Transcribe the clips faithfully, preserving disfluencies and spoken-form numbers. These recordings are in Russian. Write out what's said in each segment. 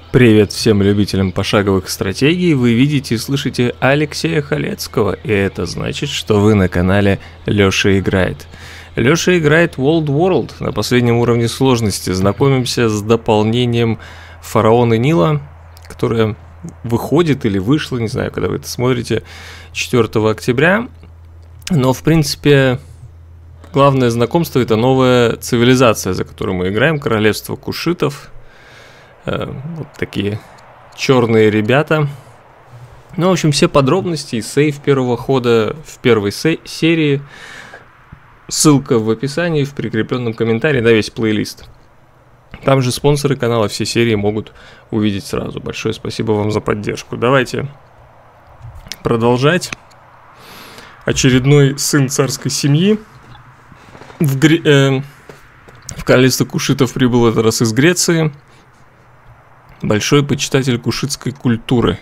Привет всем любителям пошаговых стратегий, вы видите и слышите Алексея Халецкого, и это значит, что вы на канале Лёша Играет. Лёша играет World World на последнем уровне сложности. Знакомимся с дополнением Фараона Нила, которое выходит или вышло, не знаю, когда вы это смотрите, четвёртого октября. Но, в принципе, главное знакомство — это новая цивилизация, за которую мы играем, королевство кушитов. Вот такие черные ребята. Ну, в общем, все подробности и сейв первого хода в первой серии. Ссылка в описании, в прикрепленном комментарии на весь плейлист. Там же спонсоры канала все серии могут увидеть сразу. Большое спасибо вам за поддержку. Давайте продолжать. Очередной сын царской семьи в, Гре... э... в королевство кушитов прибыл этот раз из Греции. Большой почитатель кушитской культуры.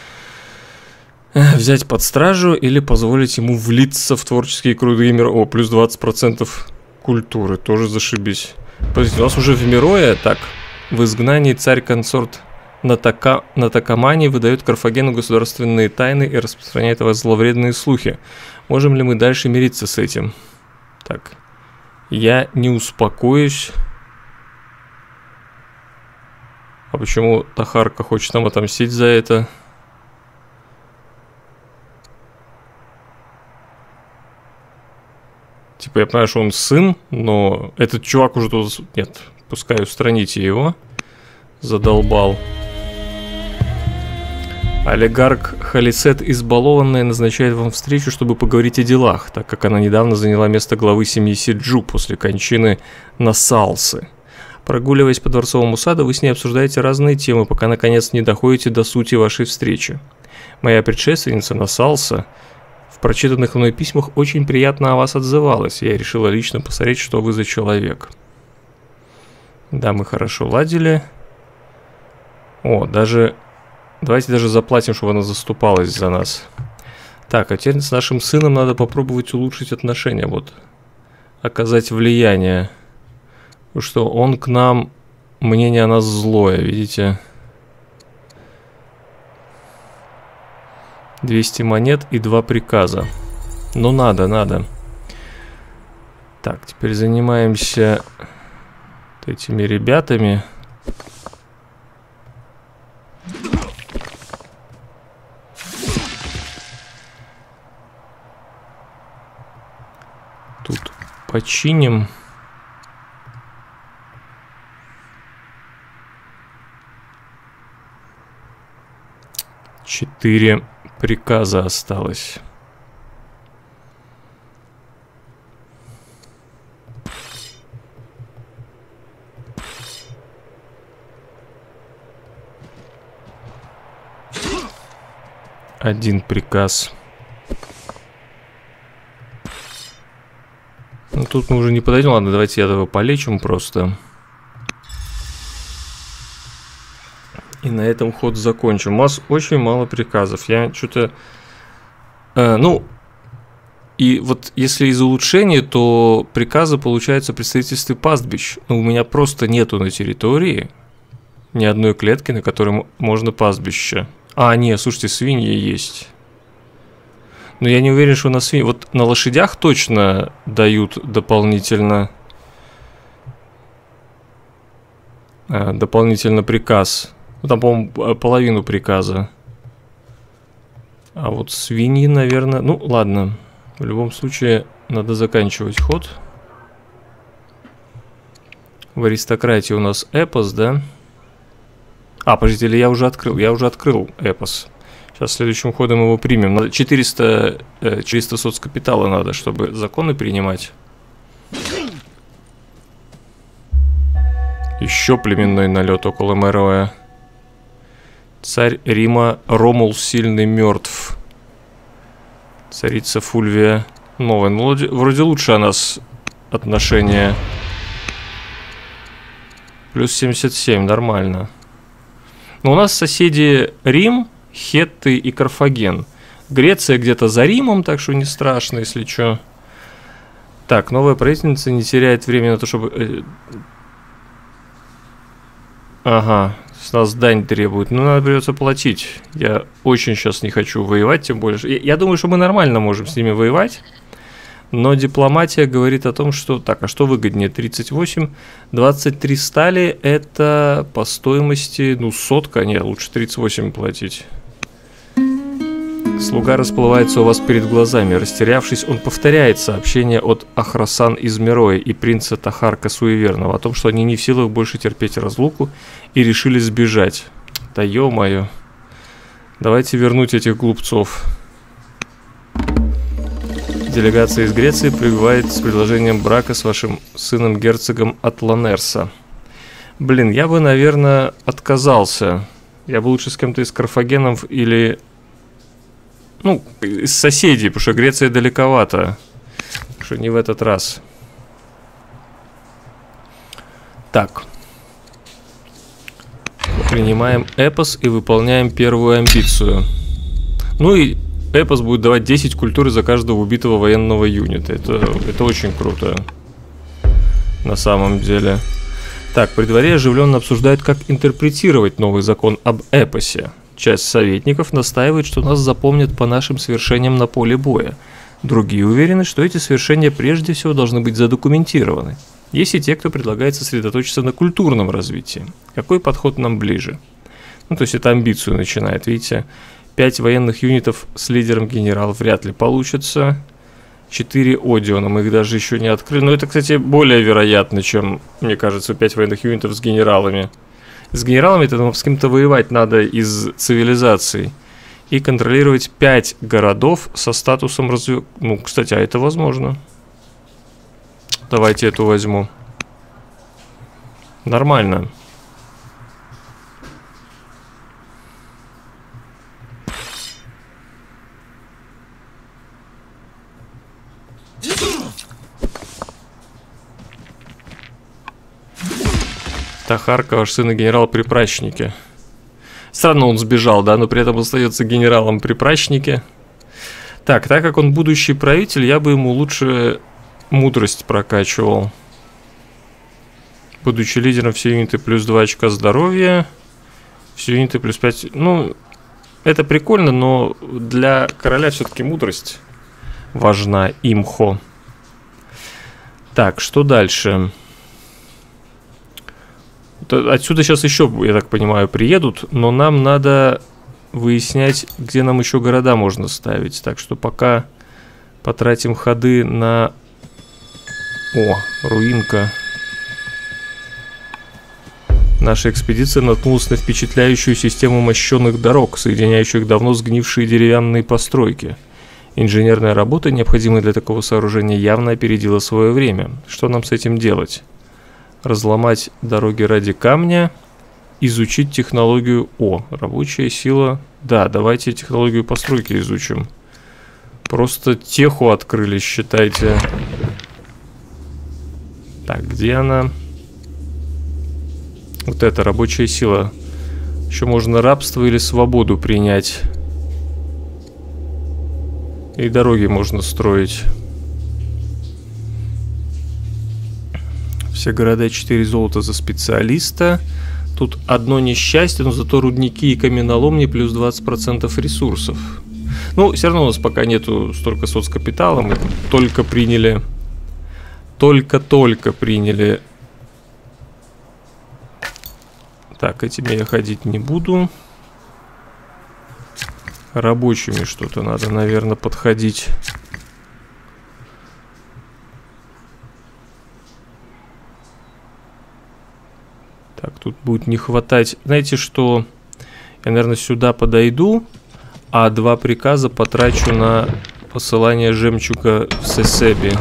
Взять под стражу или позволить ему влиться в творческие круги мира. О, плюс двадцать процентов культуры. Тоже зашибись. Подождите, у нас уже в Мирое. Так, в изгнании царь-консорт Натака... Натакамани выдает Карфагену государственные тайны и распространяет о вас зловредные слухи. Можем ли мы дальше мириться с этим? Так, я не успокоюсь. А почему Тахарка хочет нам отомстить за это? Типа, я понимаю, что он сын, но этот чувак уже тут... Нет, пускай устраните его. Задолбал. Олигарх Халисет избалованная назначает вам встречу, чтобы поговорить о делах, так как она недавно заняла место главы семьи Сиджу после кончины Насалсы. Прогуливаясь по дворцовому саду, вы с ней обсуждаете разные темы, пока наконец не доходите до сути вашей встречи. Моя предшественница Насалса в прочитанных мной письмах очень приятно о вас отзывалась. Я решила лично посмотреть, что вы за человек. Да, мы хорошо ладили. О, даже... Давайте даже заплатим, чтобы она заступалась за нас. Так, а теперь с нашим сыном надо попробовать улучшить отношения. Вот. Оказать влияние. Потому что он к нам, мнение о нас злое, видите? двести монет и два приказа. Ну надо, надо. Так, теперь занимаемся вот этими ребятами. Тут починим. Четыре приказа осталось. Один приказ. Ну, тут мы уже не подойдем. Ладно, давайте я этого полечим просто. И на этом ход закончим. У нас очень мало приказов. Я что-то... Э, ну, и вот если из улучшений, то приказы получаются при строительстве пастбищ. Но у меня просто нету на территории ни одной клетки, на которой можно пастбище. А, нет, слушайте, свиньи есть. Но я не уверен, что на свиньи... Вот на лошадях точно дают дополнительно... Э, дополнительно приказ. Ну, там, по-моему, половину приказа. А вот свиньи, наверное... Ну, ладно. В любом случае, надо заканчивать ход. В аристократии у нас эпос, да? А, подождите, или я уже открыл? Я уже открыл эпос. Сейчас следующим ходом его примем. Надо четыреста, четыреста соцкапитала надо, чтобы законы принимать. Еще племенной налет около Мэрова. Царь Рима Ромул Сильный мертв. Царица Фульвия новая. Ну, вроде, вроде лучше о нас отношения. Плюс семьдесят семь, нормально. Но у нас соседи Рим, Хетты и Карфаген. Греция где-то за Римом, так что не страшно, если что. Так, новая правительница не теряет времени на то, чтобы... Ага, С нас дань требует. Ну, надо придется платить. Я очень сейчас не хочу воевать, тем более. Я, я думаю, что мы нормально можем с ними воевать. Но дипломатия говорит о том, что... Так, а что выгоднее? тридцать восемь, двадцать три стали, это по стоимости, ну, сотка. Нет, лучше тридцать восемь платить. Слуга расплывается у вас перед глазами. Растерявшись, он повторяет сообщение от Ахрасан из Мироя и принца Тахарка Суеверного о том, что они не в силах больше терпеть разлуку и решили сбежать. Да ё-моё. Давайте вернуть этих глупцов. Делегация из Греции прибывает с предложением брака с вашим сыном-герцогом от Ланерса. Блин, я бы, наверное, отказался. Я бы лучше с кем-то из карфагенов или... Ну, из соседей, потому что Греция далековато. Так что не в этот раз. Так. Принимаем эпос и выполняем первую амбицию. Ну и эпос будет давать десять культуры за каждого убитого военного юнита. Это, это очень круто. На самом деле. Так, при дворе оживленно обсуждают, как интерпретировать новый закон об эпосе. Часть советников настаивает, что нас запомнят по нашим свершениям на поле боя. Другие уверены, что эти свершения прежде всего должны быть задокументированы. Есть и те, кто предлагает сосредоточиться на культурном развитии. Какой подход нам ближе? Ну, то есть это амбицию начинает, видите. Пять военных юнитов с лидером генерал вряд ли получится. Четыре Одиона, мы их даже еще не открыли. Но это, кстати, более вероятно, чем, мне кажется, пять военных юнитов с генералами. С генералами-то с кем-то воевать надо из цивилизаций. И контролировать пять городов со статусом разве... Ну, кстати, а это возможно. Давайте эту возьму. Нормально. Тахарка, ваш сын и генерал при прачнике. Странно, он сбежал, да, но при этом остается генералом при прачнике. Так, так как он будущий правитель, я бы ему лучше мудрость прокачивал. Будучи лидером, все юниты плюс два очка здоровья. Все юниты плюс пять... Ну, это прикольно, но для короля все-таки мудрость важна, имхо. Так, что дальше? Отсюда сейчас еще, я так понимаю, приедут, но нам надо выяснять, где нам еще города можно ставить. Так что пока потратим ходы на... О, руинка. Наша экспедиция наткнулась на впечатляющую систему мощенных дорог, соединяющих давно сгнившие деревянные постройки. Инженерная работа, необходимая для такого сооружения, явно опередила свое время. Что нам с этим делать? Разломать дороги ради камня, изучить технологию... О, рабочая сила. Да, давайте технологию постройки изучим. Просто теху открыли, считайте. Так, где она? Вот это, рабочая сила. Еще можно рабство или свободу принять. И дороги можно строить. Все города четыре золота за специалиста. Тут одно несчастье, но зато рудники и каменоломни плюс двадцать процентов ресурсов. Ну, все равно у нас пока нету столько соцкапитала. Мы только приняли... Только-только приняли... Так, этими я ходить не буду. Рабочими что-то надо, наверное, подходить. Так, тут будет не хватать. Знаете что? Я, наверное, сюда подойду, а два приказа потрачу на посылание жемчуга в Сесеби.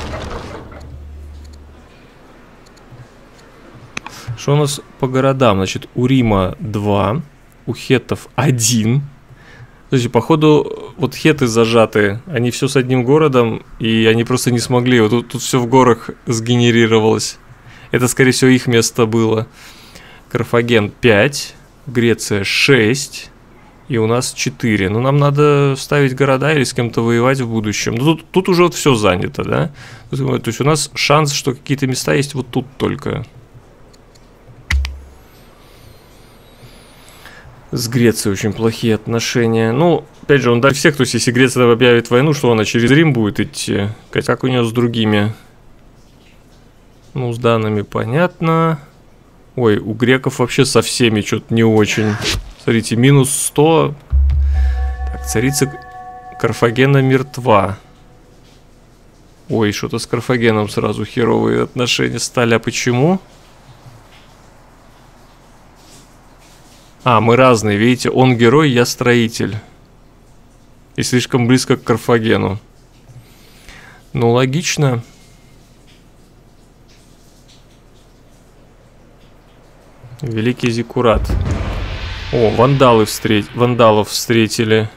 Что у нас по городам? Значит, у Рима два, у хеттов один. Слушайте, походу, вот хеты зажаты, они все с одним городом, и они просто не смогли. Вот тут, тут все в горах сгенерировалось. Это, скорее всего, их место было. Карфаген пять, Греция шесть, и у нас четыре. Ну, нам надо ставить города или с кем-то воевать в будущем. Ну, тут, тут уже вот все занято, да? То есть у нас шанс, что какие-то места есть вот тут только. С Грецией очень плохие отношения. Ну, опять же, он даже всех, то есть, если Греция объявит войну, что она через Рим будет идти. Как у нее с другими? Ну, с данными понятно. Ой, у греков вообще со всеми что-то не очень. Смотрите, минус сто. Так, царица Карфагена мертва. Ой, что-то с Карфагеном сразу херовые отношения стали. А почему? А, мы разные, видите, он герой, я строитель. И слишком близко к Карфагену. Ну, логично. Великий Зиккурат. О, вандалы встреч... вандалов встретили.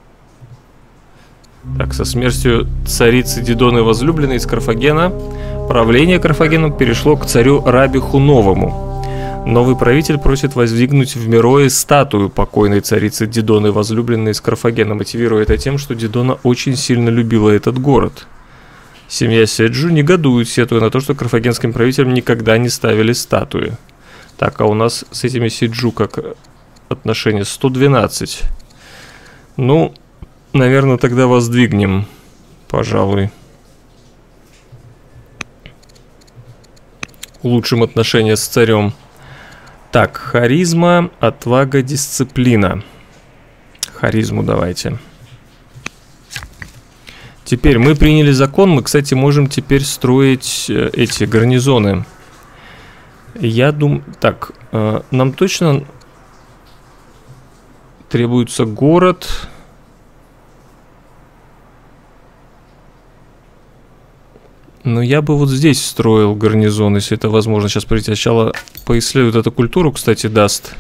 Так, со смертью царицы Дидоны возлюбленной из Карфагена правление Карфагеном перешло к царю Рабиху Новому. Новый правитель просит воздвигнуть в Мерое статую покойной царицы Дидоны возлюбленной из Карфагена, мотивируя это тем, что Дидона очень сильно любила этот город. Семья Седжу негодует, сетуя на то, что карфагенским правителям никогда не ставили статуи. Так, а у нас с этими Седжу как отношения? сто двенадцать. Ну, наверное, тогда воздвигнем, пожалуй. Улучшим отношения с царем. Так, харизма, отвага, дисциплина. Харизму давайте. Теперь мы приняли закон. Мы, кстати, можем теперь строить э, эти гарнизоны. Я думаю... Так, э, нам точно требуется город... Но я бы вот здесь строил гарнизон, если это возможно. Сейчас, смотрите, сначала поисследуют эту культуру, кстати, даст.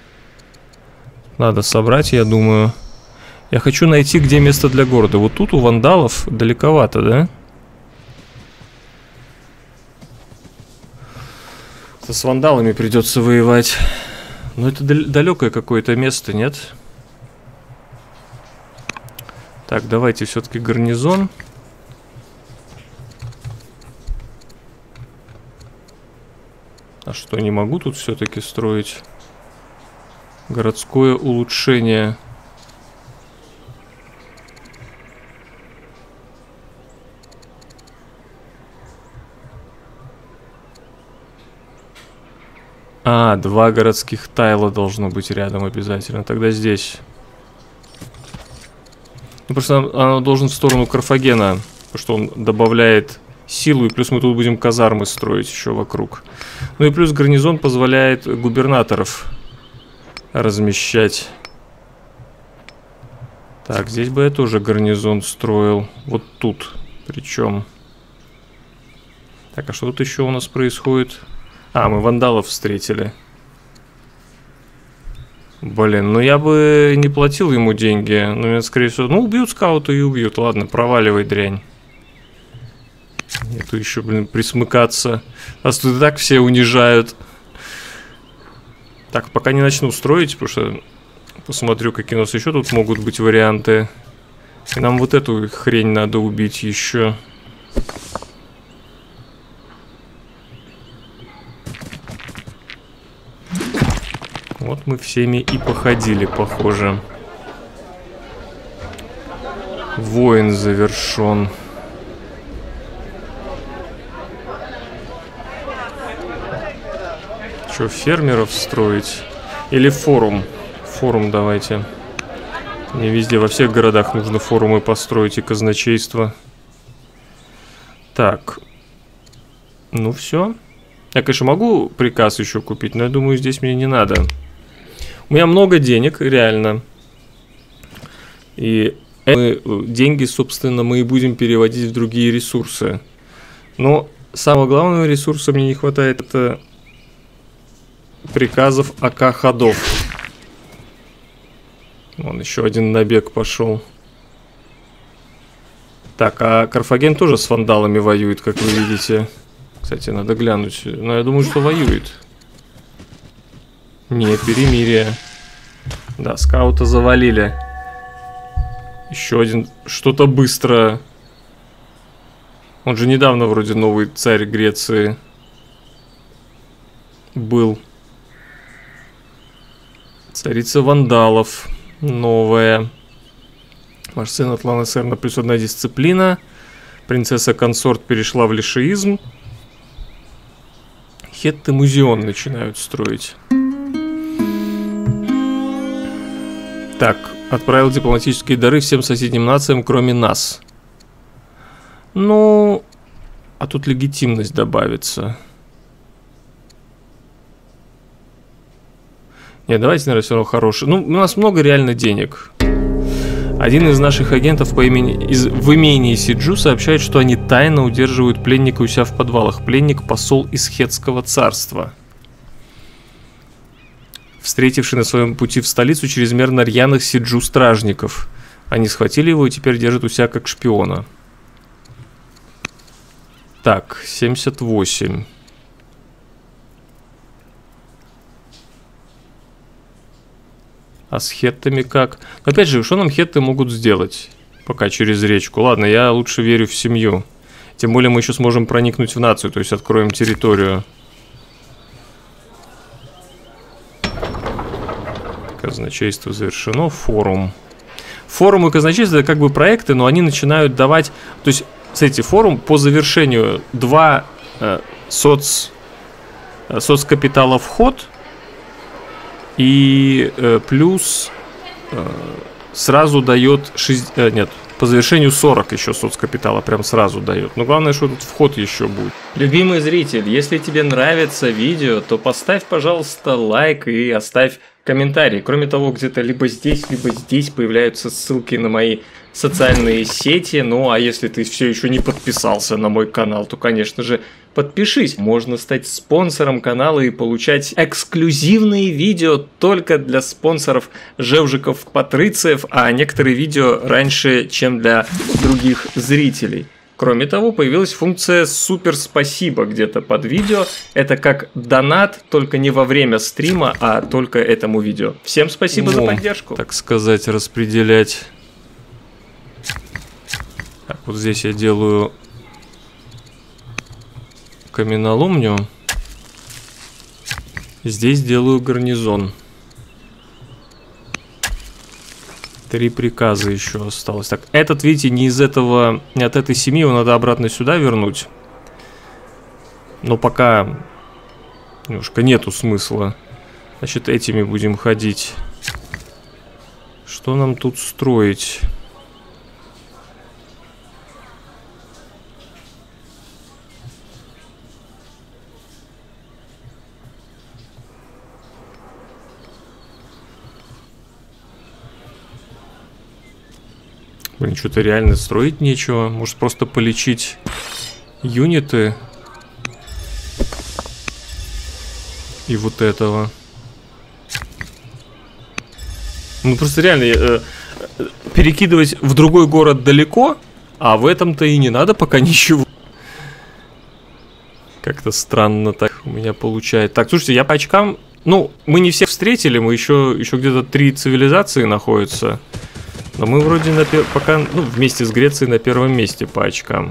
Надо собрать, я думаю. Я хочу найти, где место для города. Вот тут у вандалов далековато, да? Это с вандалами придется воевать. Но это далекое какое-то место, нет? Так, давайте все-таки гарнизон. А что, не могу тут все-таки строить? Городское улучшение. А, два городских тайла должно быть рядом обязательно. Тогда здесь. Ну, просто оно должен в сторону Карфагена, потому что он добавляет силу, и плюс мы тут будем казармы строить еще вокруг. Ну и плюс гарнизон позволяет губернаторов размещать. Так, здесь бы я тоже гарнизон строил. Вот тут. Причем. Так, а что тут еще у нас происходит? А, мы вандалов встретили. Блин, ну я бы не платил ему деньги. Но меня, скорее всего, ну убьют скаута и убьют. Ладно, проваливай, дрянь. Нету еще, блин, присмыкаться. Нас тут и так все унижают. Так, пока не начну строить, потому что посмотрю, какие у нас еще тут могут быть варианты. И нам вот эту хрень надо убить еще. Вот мы всеми и походили, похоже. Воин завершен. Что, фермеров строить? Или форум? Форум давайте. Не везде, во всех городах нужно форумы построить и казначейство. Так. Ну все. Я, конечно, могу приказ еще купить, но я думаю, здесь мне не надо. У меня много денег, реально. И мы, деньги, собственно, мы и будем переводить в другие ресурсы. Но самого главного ресурса мне не хватает, это приказов АК ходов. Вон еще один набег пошел. Так, а Карфаген тоже с вандалами воюет, как вы видите. Кстати, надо глянуть. Но я думаю, что воюет. Нет, перемирие. Да, скаута завалили. Еще один. Что-то быстро. Он же недавно вроде новый царь Греции был. Царица вандалов. Новая. Ваш сын Атлан Серна плюс одна дисциплина. Принцесса-консорт перешла в лишеизм. Хетты музеон начинают строить. Так, отправил дипломатические дары всем соседним нациям, кроме нас. Ну, а тут легитимность добавится. Нет, давайте, наверное, все равно хороший. Ну, у нас много реально денег. Один из наших агентов по имени, из, в имении Сиджу сообщает, что они тайно удерживают пленника у себя в подвалах. Пленник – посол из Хетского царства, встретивший на своем пути в столицу чрезмерно рьяных Сиджу стражников. Они схватили его и теперь держат у себя как шпиона. Так, семьдесят восемь. А с хеттами как? Но опять же, что нам хетты могут сделать? Пока через речку. Ладно, я лучше верю в семью. Тем более мы еще сможем проникнуть в нацию, то есть откроем территорию. Казначейство завершено. Форум. Форум и казначейство — это как бы проекты, но они начинают давать... То есть, смотрите, форум по завершению два э, соц... соцкапитала вход... И э, плюс э, сразу дает шесть, э, нет, по завершению сорок еще соцкапитала прям сразу дает. Но главное, что тут вход еще будет. Любимый зритель, если тебе нравится видео, то поставь, пожалуйста, лайк и оставь комментарий. Кроме того, где-то либо здесь, либо здесь появляются ссылки на мои социальные сети. Ну, а если ты все еще не подписался на мой канал, то, конечно же, подпишись. Можно стать спонсором канала и получать эксклюзивные видео только для спонсоров Жевжиков Патрициев, а некоторые видео раньше, чем для других зрителей. Кроме того, появилась функция «Супер спасибо» где-то под видео. Это как донат, только не во время стрима, а только этому видео. Всем спасибо ну, за поддержку. Так сказать, распределять. Так, вот здесь я делаю каменоломню. Здесь делаю гарнизон. Три приказа еще осталось. Так, этот, видите, не из этого, не от этой семьи, его надо обратно сюда вернуть. Но пока немножко нету смысла. Значит, этими будем ходить. Что нам тут строить? Блин, что-то реально строить нечего. Может, просто полечить юниты. И вот этого. Ну, просто реально э, перекидывать в другой город далеко, а в этом-то и не надо пока ничего. Как-то странно так у меня получается. Так, слушайте, я по очкам... Ну, мы не всех встретили, мы еще, еще где-то три цивилизации находятся. Но мы вроде на пер... пока, ну, вместе с Грецией на первом месте по очкам.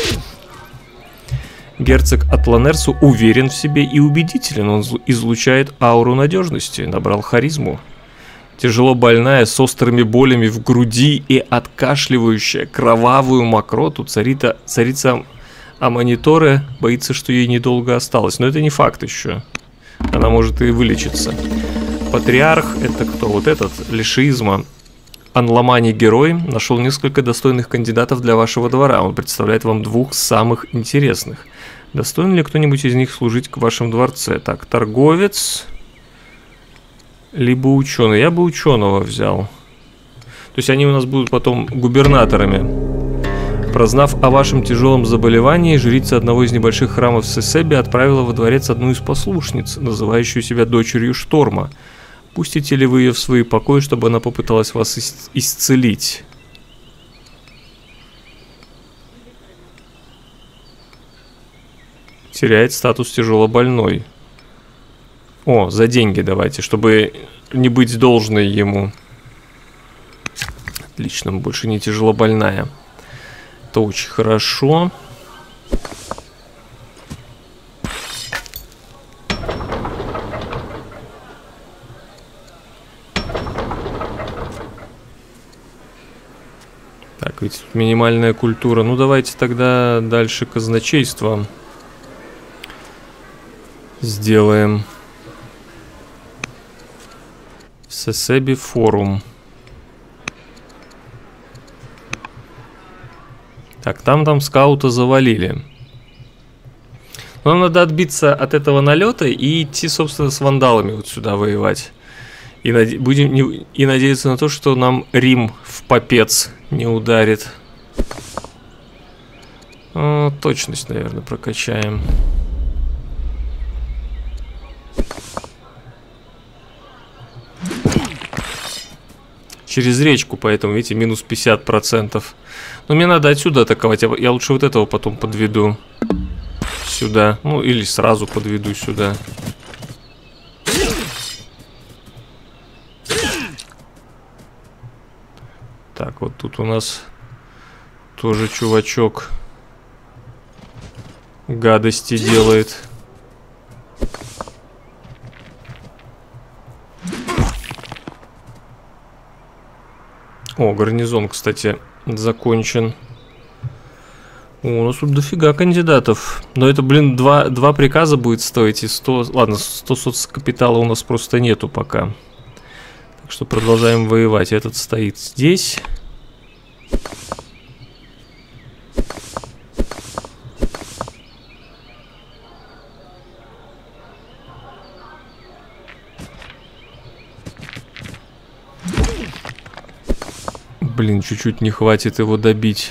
Герцог Атланерсу уверен в себе и убедителен. Он излучает ауру надежности, набрал харизму. Тяжело больная, с острыми болями в груди и откашливающая кровавую мокроту, царита, царица Аманиторе боится, что ей недолго осталось. Но это не факт еще. Она может и вылечиться. Патриарх, это кто? Вот этот, лишеизма. Анламани герой нашел несколько достойных кандидатов для вашего двора. Он представляет вам двух самых интересных. Достоин ли кто-нибудь из них служить к вашему дворце? Так, торговец, либо ученый. Я бы ученого взял. То есть они у нас будут потом губернаторами. Прознав о вашем тяжелом заболевании, жрица одного из небольших храмов Сесеби отправила во дворец одну из послушниц, называющую себя дочерью Шторма. Пустите ли вы ее в свои покои, чтобы она попыталась вас ис исцелить? Теряет статус тяжелобольной. О, за деньги давайте, чтобы не быть должной ему. Отлично, больше не тяжелобольная. Это очень хорошо. Так, ведь минимальная культура. Ну, давайте тогда дальше казначейство сделаем. Сесеби форум. Так, там там скаута завалили. Нам надо отбиться от этого налета и идти, собственно, с вандалами вот сюда воевать. И, наде будем не и надеяться на то, что нам Рим в попец не ударит. О, точность, наверное, прокачаем. Через речку, поэтому, видите, минус пятьдесят процентов. Но мне надо отсюда атаковать. Я лучше вот этого потом подведу сюда. Ну, или сразу подведу сюда. Так, вот тут у нас тоже чувачок гадости делает. О, гарнизон, кстати, закончен. О, у нас тут дофига кандидатов. Но это, блин, два, два приказа будет стоить. И сто... Ладно, сто соцкапитала у нас просто нету пока. Так что продолжаем воевать. Этот стоит здесь. Блин, чуть-чуть не хватит его добить.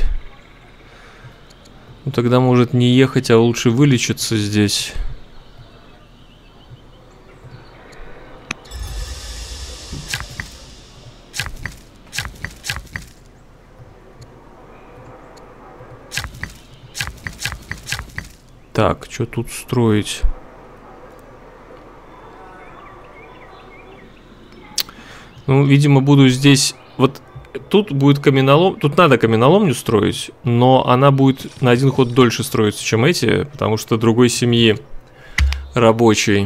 Ну тогда может не ехать, а лучше вылечиться здесь. Так, что тут строить? Ну, видимо, буду здесь... Вот тут будет каменолом... Тут надо каменоломню строить, но она будет на один ход дольше строиться, чем эти, потому что другой семьи рабочей.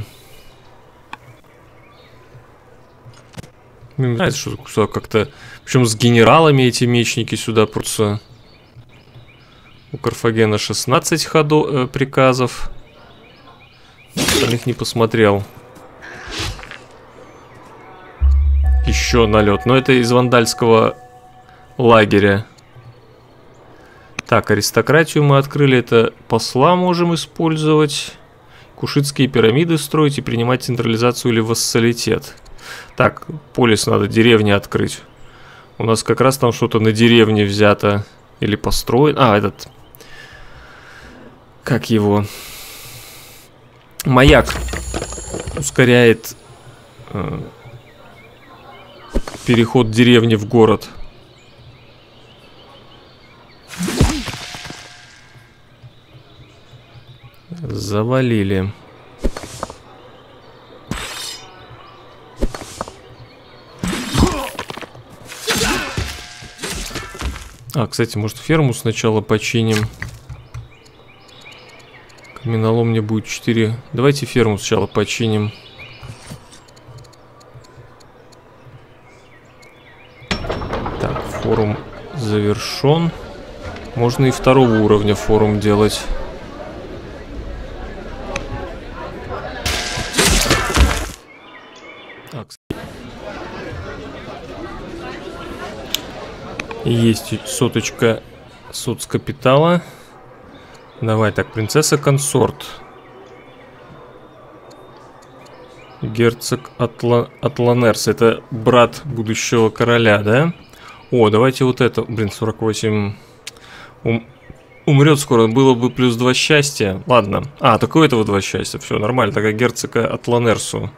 Мне нравится, что сюда как-то... Причем с генералами эти мечники сюда прутся. У Карфагена шестнадцать ходов, э, приказов. Остальных не посмотрел. Еще налет. Но это из вандальского лагеря. Так, аристократию мы открыли. Это посла можем использовать. Кушитские пирамиды строить и принимать централизацию или вассалитет. Так, полис надо, деревни открыть. У нас как раз там что-то на деревне взято. Или построено. А, этот... Как его? Маяк ускоряет э, переход деревни в город. Завалили. А, кстати, может ферму сначала починим. Каменоломня будет четыре. Давайте ферму сначала починим. Так, форум завершен. Можно и второго уровня форум делать. Так. Есть соточка соцкапитала. Давай, так, принцесса-консорт. Герцог Атла... Атланерс. Это брат будущего короля, да? О, давайте вот это. Блин, сорок восемь. Ум... Умрет скоро. Было бы плюс два счастья. Ладно. А, только у этого два счастья. Все, нормально. Тогда герцога Атланерсу.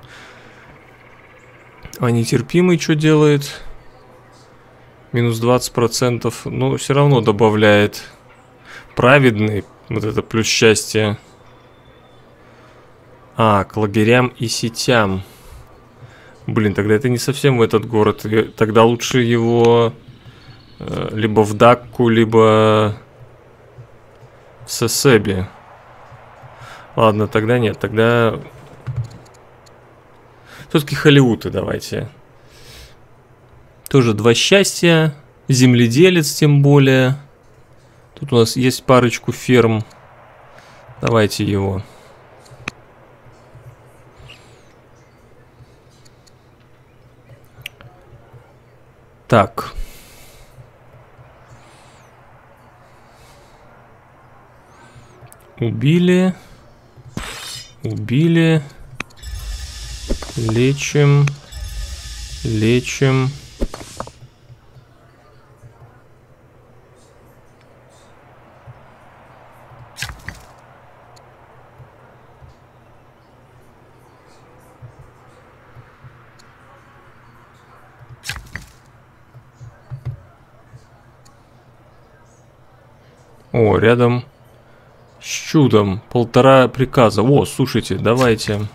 А нетерпимый что делает? Минус двадцать процентов. Но все равно добавляет. Праведный. Вот это плюс счастье. А, к лагерям и сетям. Блин, тогда это не совсем в этот город. Тогда лучше его э, либо в Дакку, либо в Сесеби. Ладно, тогда нет. Тогда все-таки Холливуды давайте. Тоже два счастья. Земледелец тем более. Тут у нас есть парочку ферм. Давайте его. Так. Убили. Убили. Лечим. Лечим. О, рядом с чудом полтора приказа. О, слушайте, давайте.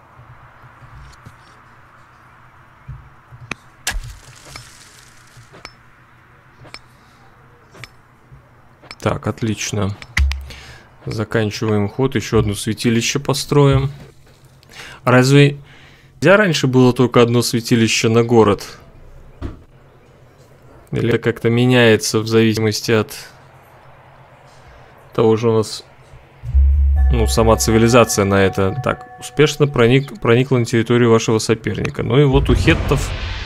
Так, отлично. Заканчиваем ход. Еще одно святилище построим. Разве нельзя раньше было только одно святилище на город? Или как-то меняется в зависимости от того же у нас, ну, сама цивилизация на это. Так, успешно проник, проникла на территорию вашего соперника. Ну и вот у хеттов,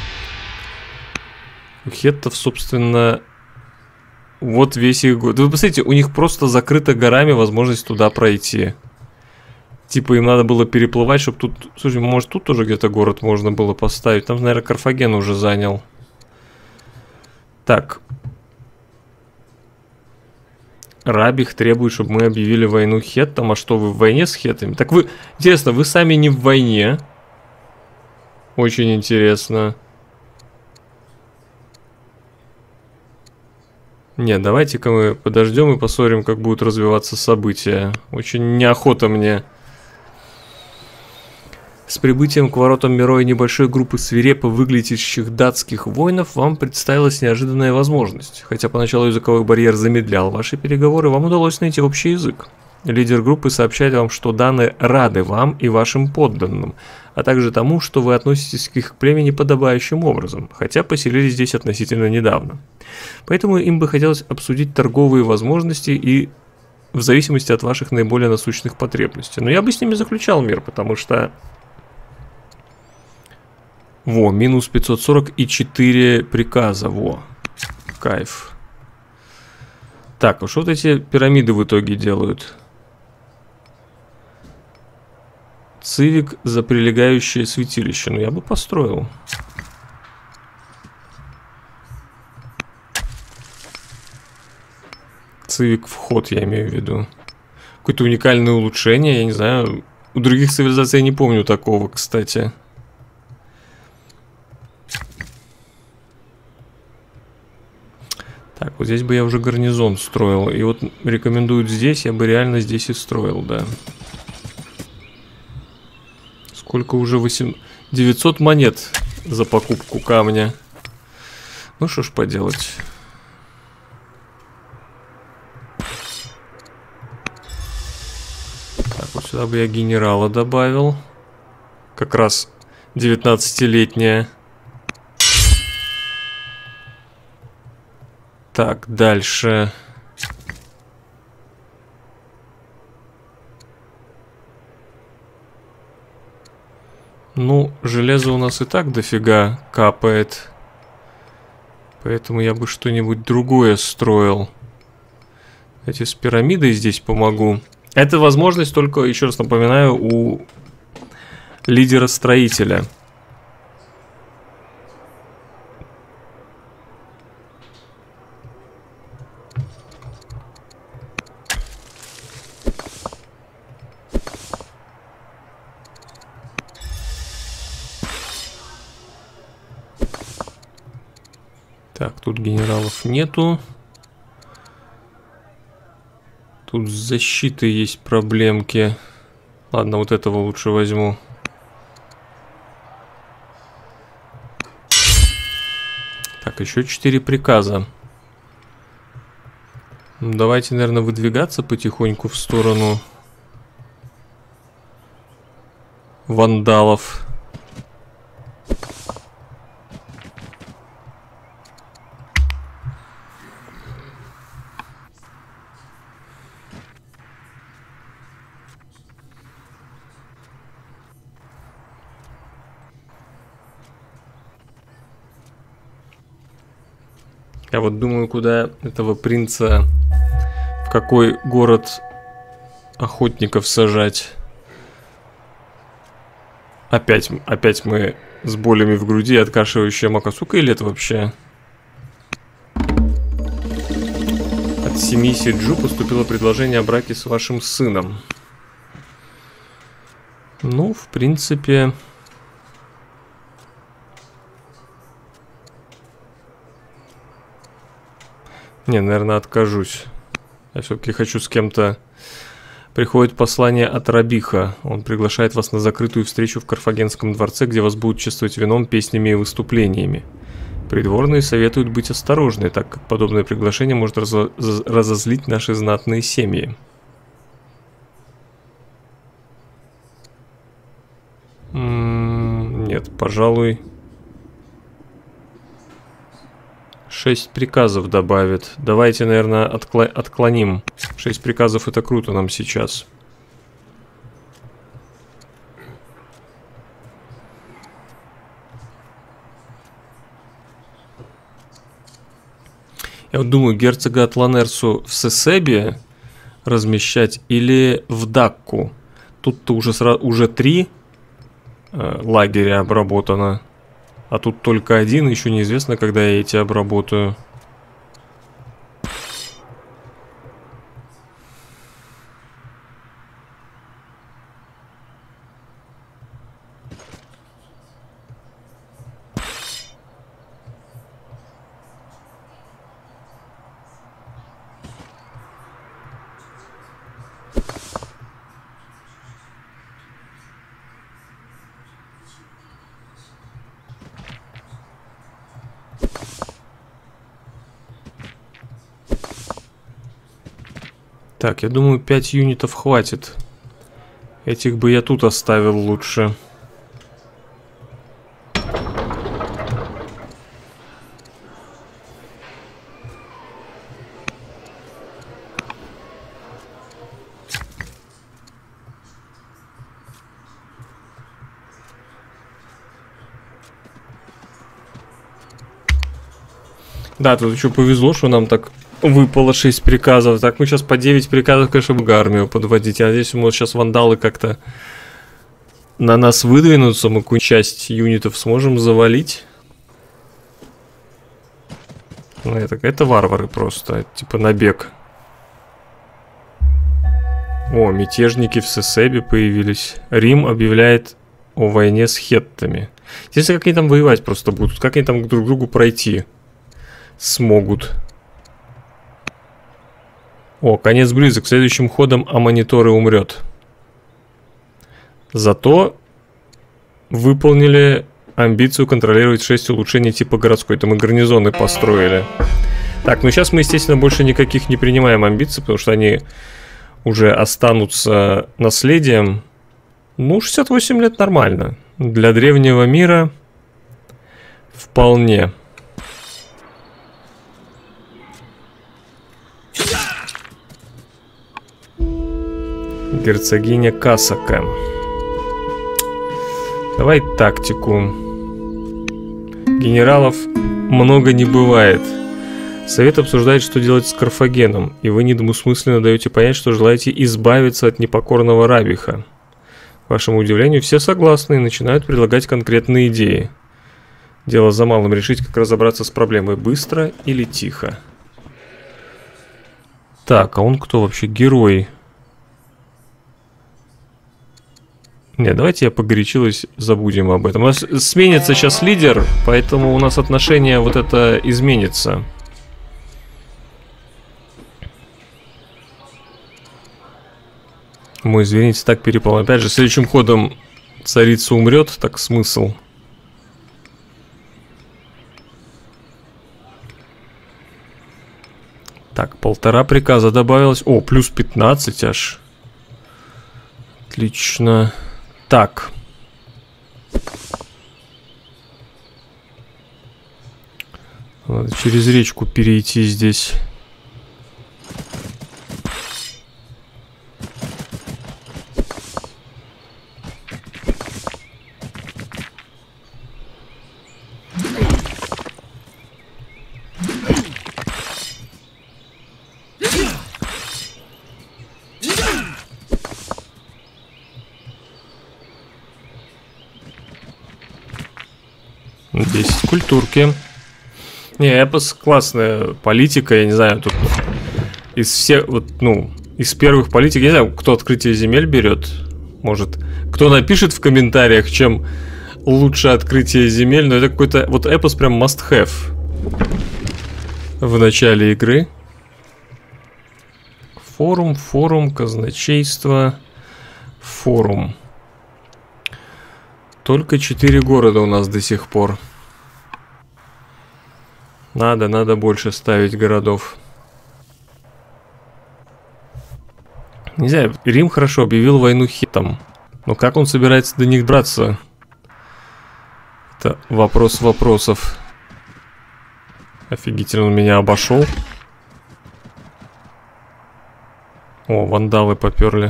у хеттов, собственно, вот весь их год. Вы посмотрите, у них просто закрыта горами возможность туда пройти. Типа им надо было переплывать, чтобы тут... Слушай, может тут тоже где-то город можно было поставить? Там, наверное, Карфаген уже занял. Так. Рабих требует, чтобы мы объявили войну хеттам. А что, вы в войне с хеттами? Так вы... Интересно, вы сами не в войне? Очень интересно. Не, давайте-ка мы подождем и посмотрим, как будут развиваться события. Очень неохота мне. С прибытием к воротам Мироя небольшой группы свирепо выглядящих датских воинов вам представилась неожиданная возможность. Хотя поначалу языковой барьер замедлял ваши переговоры, вам удалось найти общий язык. Лидер группы сообщает вам, что даны рады вам и вашим подданным, а также тому, что вы относитесь к их племени подобающим образом, хотя поселились здесь относительно недавно. Поэтому им бы хотелось обсудить торговые возможности и в зависимости от ваших наиболее насущных потребностей. Но я бы с ними заключал мир, потому что... Во, минус пятьсот сорок и четыре приказа, во, кайф. Так, а что вот эти пирамиды в итоге делают? Цивик за прилегающее святилище. Ну, я бы построил. Цивик вход, я имею в виду. Какое-то уникальное улучшение, я не знаю. У других цивилизаций я не помню такого, кстати. Так, вот здесь бы я уже гарнизон строил. И вот рекомендуют здесь, я бы реально здесь и строил, да. Сколько уже? восемь... девятьсот монет за покупку камня. Ну что ж поделать. Так, вот сюда бы я генерала добавил. Как раз девятнадцатилетняя. Так, дальше. Ну, железо у нас и так дофига капает. Поэтому я бы что-нибудь другое строил. Эти с пирамидой здесь помогу. Это возможность только, еще раз напоминаю, у лидера-строителя. Так, тут генералов нету. Тут с защитой есть проблемки. Ладно, вот этого лучше возьму. Так, еще четыре приказа. Давайте, наверное, выдвигаться потихоньку в сторону вандалов. Я вот думаю, куда этого принца, в какой город охотников сажать. Опять, опять мы с болями в груди, откашивающая Макасука, или это вообще... От семьи Сиджу поступило предложение о браке с вашим сыном. Ну, в принципе... Не, наверное, откажусь. Я все-таки хочу с кем-то... Приходит послание от Рабиха. Он приглашает вас на закрытую встречу в Карфагенском дворце, где вас будут чествовать вином, песнями и выступлениями. Придворные советуют быть осторожны, так как подобное приглашение может разо разозлить наши знатные семьи. М-м- нет, пожалуй... Шесть приказов добавит. Давайте, наверное, откло отклоним. Шесть приказов — это круто нам сейчас. Я вот думаю, герцога Атланерсу в Сесебе размещать или в Дакку. Тут-то уже, уже три э, лагеря обработано. А тут только один, еще неизвестно, когда я эти обработаю. Так, я думаю, пять юнитов хватит. Этих бы я тут оставил лучше. Да, тут еще повезло, что нам так выпало шесть приказов. Так, мы сейчас по девять приказов, конечно, бы армию подводить. Я надеюсь, мы сейчас вандалы как-то на нас выдвинутся. Мы какую-нибудь часть юнитов сможем завалить. Ну, это, это варвары просто. Это, типа набег. О, мятежники в Сесебе появились. Рим объявляет о войне с хеттами. Интересно, как они там воевать просто будут. Как они там друг к другу пройти смогут. О, конец близок. Следующим ходом Аманиторы умрет. Зато выполнили амбицию контролировать шесть улучшений типа городской. Это мы гарнизоны построили. Так, ну сейчас мы, естественно, больше никаких не принимаем амбиций, потому что они уже останутся наследием. Ну, шестьдесят восемь лет нормально. Для древнего мира вполне. Герцогиня Касака. Давай тактику. Генералов много не бывает. Совет обсуждает, что делать с Карфагеном, и вы недвусмысленно даете понять, что желаете избавиться от непокорного Рабиха. К вашему удивлению, все согласны и начинают предлагать конкретные идеи. Дело за малым — решить, как разобраться с проблемой быстро или тихо. Так, а он кто вообще? Герой. Не, давайте я погорячилась, забудем об этом. У нас сменится сейчас лидер, поэтому у нас отношение вот это изменится. Мой зверинец так перепал. Опять же, следующим ходом царица умрет, так смысл. Так, полтора приказа добавилось. О, плюс пятнадцать аж. Отлично. Так. Надо через речку перейти здесь. десять культурки. Не, эпос классная политика, я не знаю, тут из всех, вот, ну, из первых политик, я не знаю, кто открытие земель берет. Может, кто напишет в комментариях, чем лучше открытие земель, но это какой-то, вот эпос прям must have в начале игры. Форум, форум, казначейство, форум. Только четыре города у нас до сих пор. Надо, надо больше ставить городов. Не знаю, Рим хорошо объявил войну хитом. Но как он собирается до них драться? Это вопрос вопросов. Офигительно, он меня обошел. О, вандалы поперли.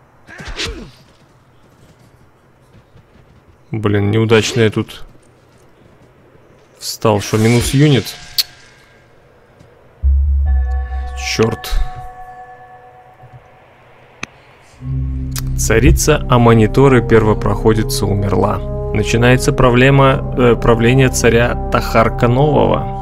Блин, неудачно я тут встал. Что, минус юнит? Черт. Царица Аманиторы первопроходица умерла. Начинается проблема э, правления царя Тахарка Нового.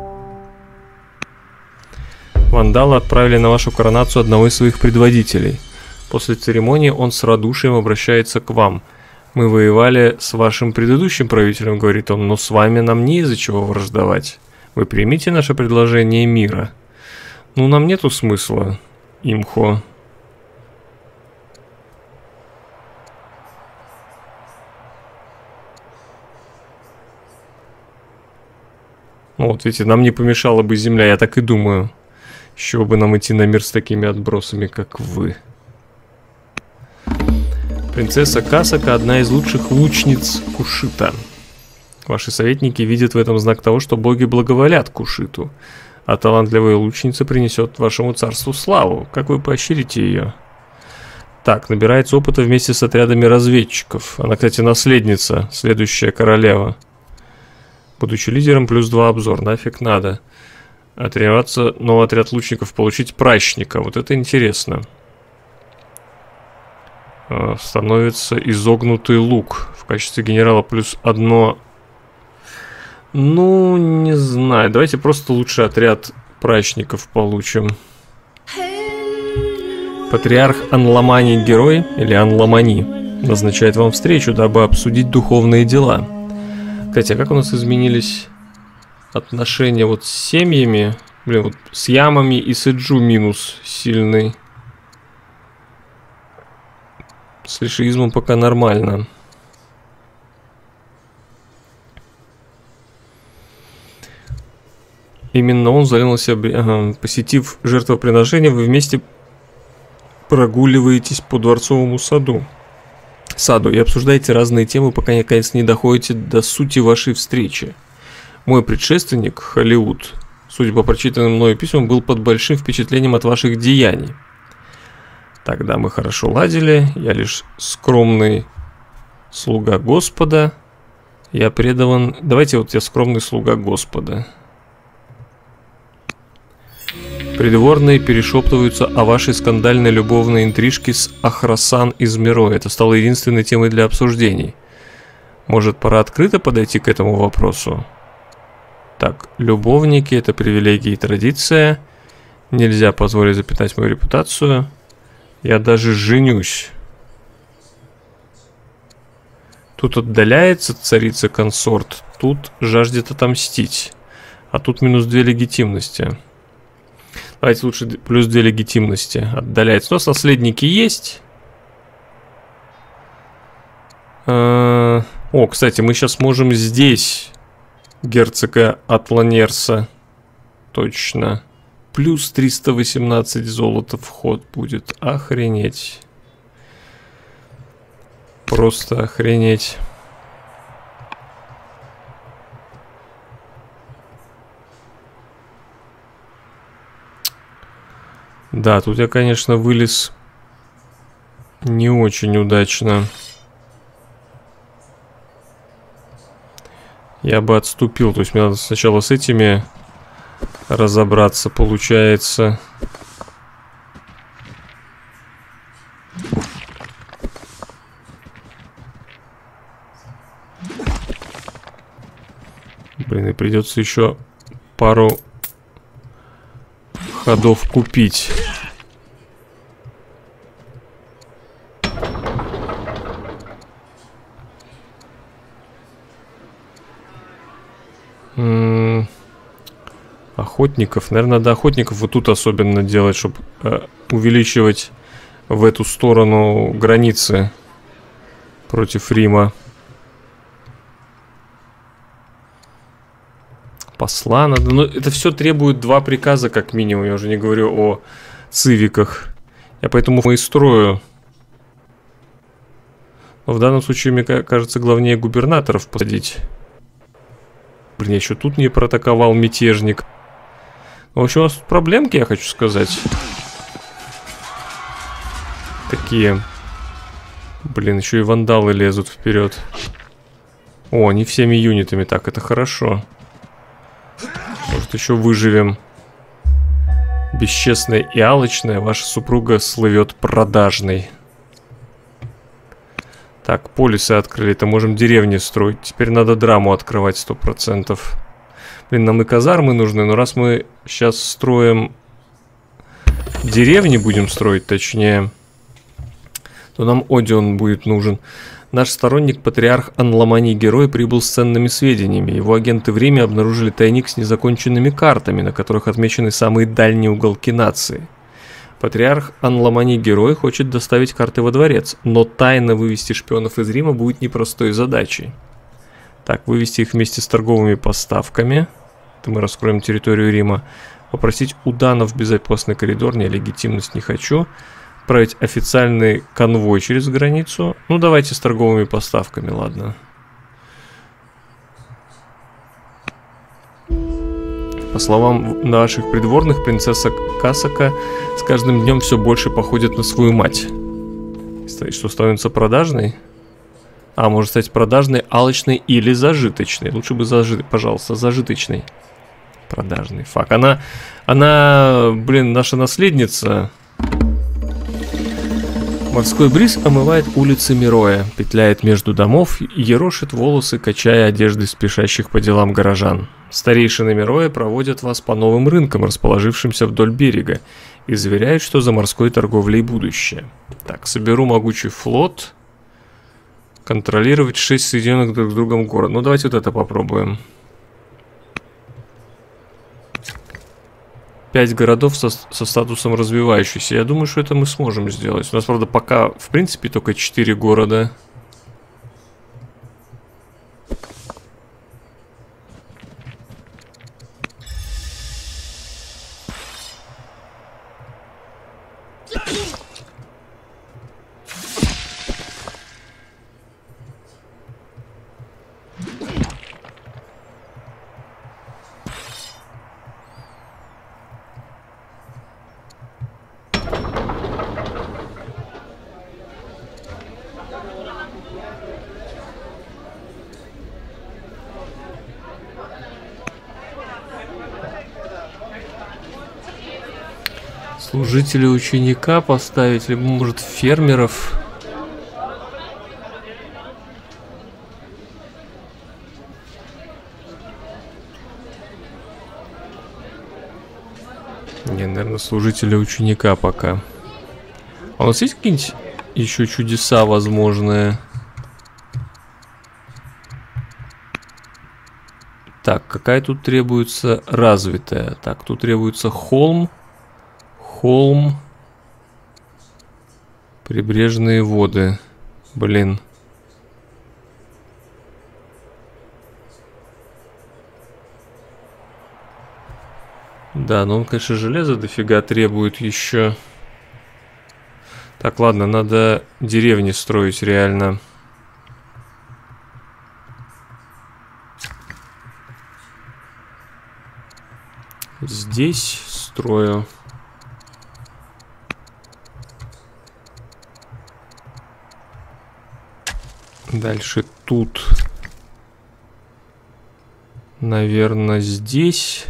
Вандалы отправили на вашу коронацию одного из своих предводителей. После церемонии он с радушием обращается к вам. Мы воевали с вашим предыдущим правителем, говорит он, но с вами нам не из-за чего враждовать. Вы примите наше предложение мира. Ну, нам нету смысла, имхо. Ну, вот видите, нам не помешала бы земля, я так и думаю. С чего бы нам идти на мир с такими отбросами, как вы. Принцесса Касака – одна из лучших лучниц Кушита. Ваши советники видят в этом знак того, что боги благоволят Кушиту, а талантливая лучница принесет вашему царству славу. Как вы поощрите ее? Так, набирается опыта вместе с отрядами разведчиков. Она, кстати, наследница, следующая королева. Будучи лидером, плюс два обзор. Нафиг надо. Отрядоваться, новый отряд лучников, получить пращника. Вот это интересно. Становится изогнутый лук. В качестве генерала плюс одно. Ну, не знаю. Давайте просто лучше отряд пращников получим. Патриарх Анламани Герой, или Анламани, назначает вам встречу, дабы обсудить духовные дела. Кстати, а как у нас изменились отношения вот с семьями? Блин, вот с ямами и с Эджу минус сильный. С лишиизмом пока нормально. Именно он залился, ага, посетив жертвоприношение, вы вместе прогуливаетесь по дворцовому саду. Саду и обсуждаете разные темы, пока наконец не доходите до сути вашей встречи. Мой предшественник, Холливуд, судя по прочитанным мною письмам, был под большим впечатлением от ваших деяний. Тогда мы хорошо ладили, я лишь скромный слуга Господа. Я предаван... Давайте вот я скромный слуга Господа. Придворные перешептываются о вашей скандальной любовной интрижке с Ахрасан из Миро. Это стало единственной темой для обсуждений. Может, пора открыто подойти к этому вопросу? Так, любовники – это привилегия и традиция. Нельзя позволить запятнать мою репутацию. Я даже женюсь. Тут отдаляется царица-консорт, тут жаждет отомстить. А тут минус две легитимности. Давайте лучше плюс две легитимности. Отдаляется. У нас наследники есть. О, кстати, мы сейчас можем здесь герцога Атланерса. Точно. Плюс триста восемнадцать золота вход будет. Охренеть. Просто охренеть. Да, тут я, конечно, вылез не очень удачно. Я бы отступил. То есть мне надо сначала с этими разобраться, получается. придется еще пару ходов купить. М-м- охотников. Наверное, надо охотников вот тут особенно делать, чтобы э, увеличивать в эту сторону границы против Рима. Посла надо. Но это все требует два приказа, как минимум. Я уже не говорю о цивиках. Я поэтому и строю. Но в данном случае, мне кажется, главнее губернаторов посадить. Блин, я еще тут не протаковал мятежник. В общем, у нас тут проблемки, я хочу сказать. Такие. Блин, еще и вандалы лезут вперед. О, не всеми юнитами. Так, это хорошо. Может, еще выживем. Бесчестная и алчная, ваша супруга слывет продажной. Так, полисы открыли-то, можем деревни строить. Теперь надо драму открывать сто процентов. Блин, нам и казармы нужны, но раз мы сейчас строим... Деревни будем строить, точнее, то нам Одион будет нужен. Наш сторонник, патриарх Анламани Герой, прибыл с ценными сведениями. Его агенты в Риме обнаружили тайник с незаконченными картами, на которых отмечены самые дальние уголки нации. Патриарх Анламани Герой хочет доставить карты во дворец, но тайно вывести шпионов из Рима будет непростой задачей. Так, вывести их вместе с торговыми поставками. Это мы раскроем территорию Рима. Попросить у данов безопасный коридор, не, легитимность не хочу. Отправить официальный конвой через границу. Ну, давайте с торговыми поставками, ладно. По словам наших придворных, принцесса Касака с каждым днем все больше походит на свою мать. Что, становится продажной? А, может стать продажной, алчной или зажиточной. Лучше бы зажиточной, пожалуйста, зажиточной. Продажный, фак. Она, она, блин, наша наследница... Морской бриз омывает улицы Мироя, петляет между домов, ерошит волосы, качая одежды спешащих по делам горожан. Старейшины Мироя проводят вас по новым рынкам, расположившимся вдоль берега, и заверяют, что за морской торговлей будущее. Так, соберу могучий флот. Контролировать шесть соединенных друг с другом город. Ну, давайте вот это попробуем. Пять городов со, со статусом развивающийся. Я думаю, что это мы сможем сделать. У нас, правда, пока, в принципе, только четыре города. Служителя ученика поставить, либо, может, фермеров. Не, наверное, служителя ученика пока. А у нас есть какие-нибудь еще чудеса возможные? Так, какая тут требуется развитая? Так, тут требуется холм. Холм. Прибрежные воды. Блин. Да, но он, конечно, железо дофига требует еще. Так, ладно, надо деревни строить реально. Здесь строю. Дальше тут. Наверное, здесь.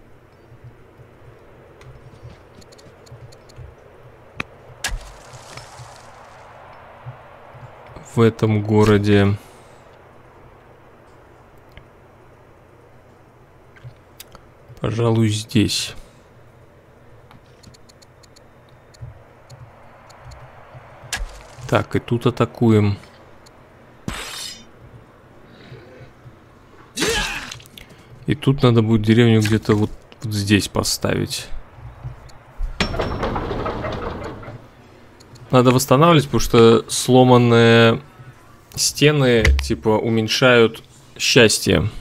В этом городе. Пожалуй, здесь. Так, и тут атакуем. И тут надо будет деревню где-то вот, вот здесь поставить. Надо восстанавливать, потому что сломанные стены, типа, уменьшают счастье.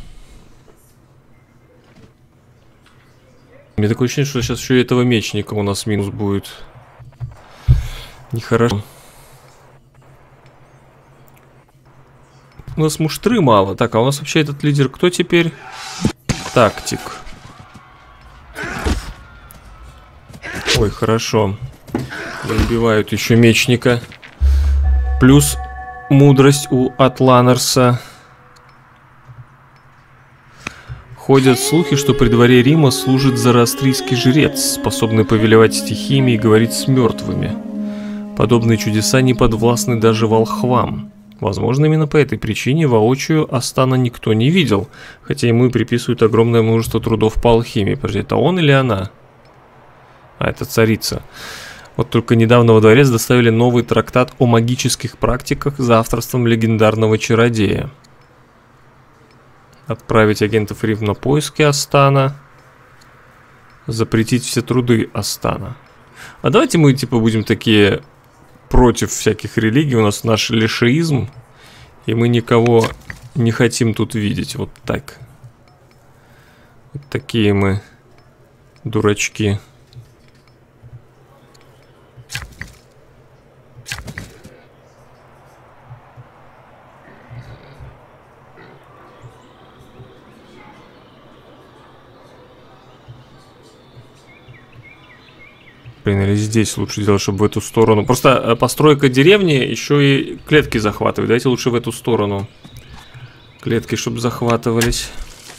Мне такое ощущение, что сейчас еще и этого мечника у нас минус будет. Нехорошо. У нас муштры мало. Так, а у нас вообще этот лидер кто теперь? Тактик. Ой, хорошо. Убивают еще мечника. Плюс мудрость у Атланерса. Ходят слухи, что при дворе Рима служит зороастрийский жрец, способный повелевать стихиями и говорить с мертвыми. Подобные чудеса не подвластны даже волхвам. Возможно, именно по этой причине воочию Астана никто не видел, хотя ему и приписывают огромное множество трудов по алхимии. Подожди, это он или она? А, это царица. Вот только недавно во дворец доставили новый трактат о магических практиках за авторством легендарного чародея. Отправить агентов Рим на поиски Астана. Запретить все труды Астана. А давайте мы типа будем такие против всяких религий. У нас наш лишеизм. И мы никого не хотим тут видеть. Вот так. Вот такие мы дурачки. Блин, или здесь лучше делать, чтобы в эту сторону. Просто постройка деревни еще и клетки захватывает. Давайте лучше в эту сторону. Клетки, чтобы захватывались.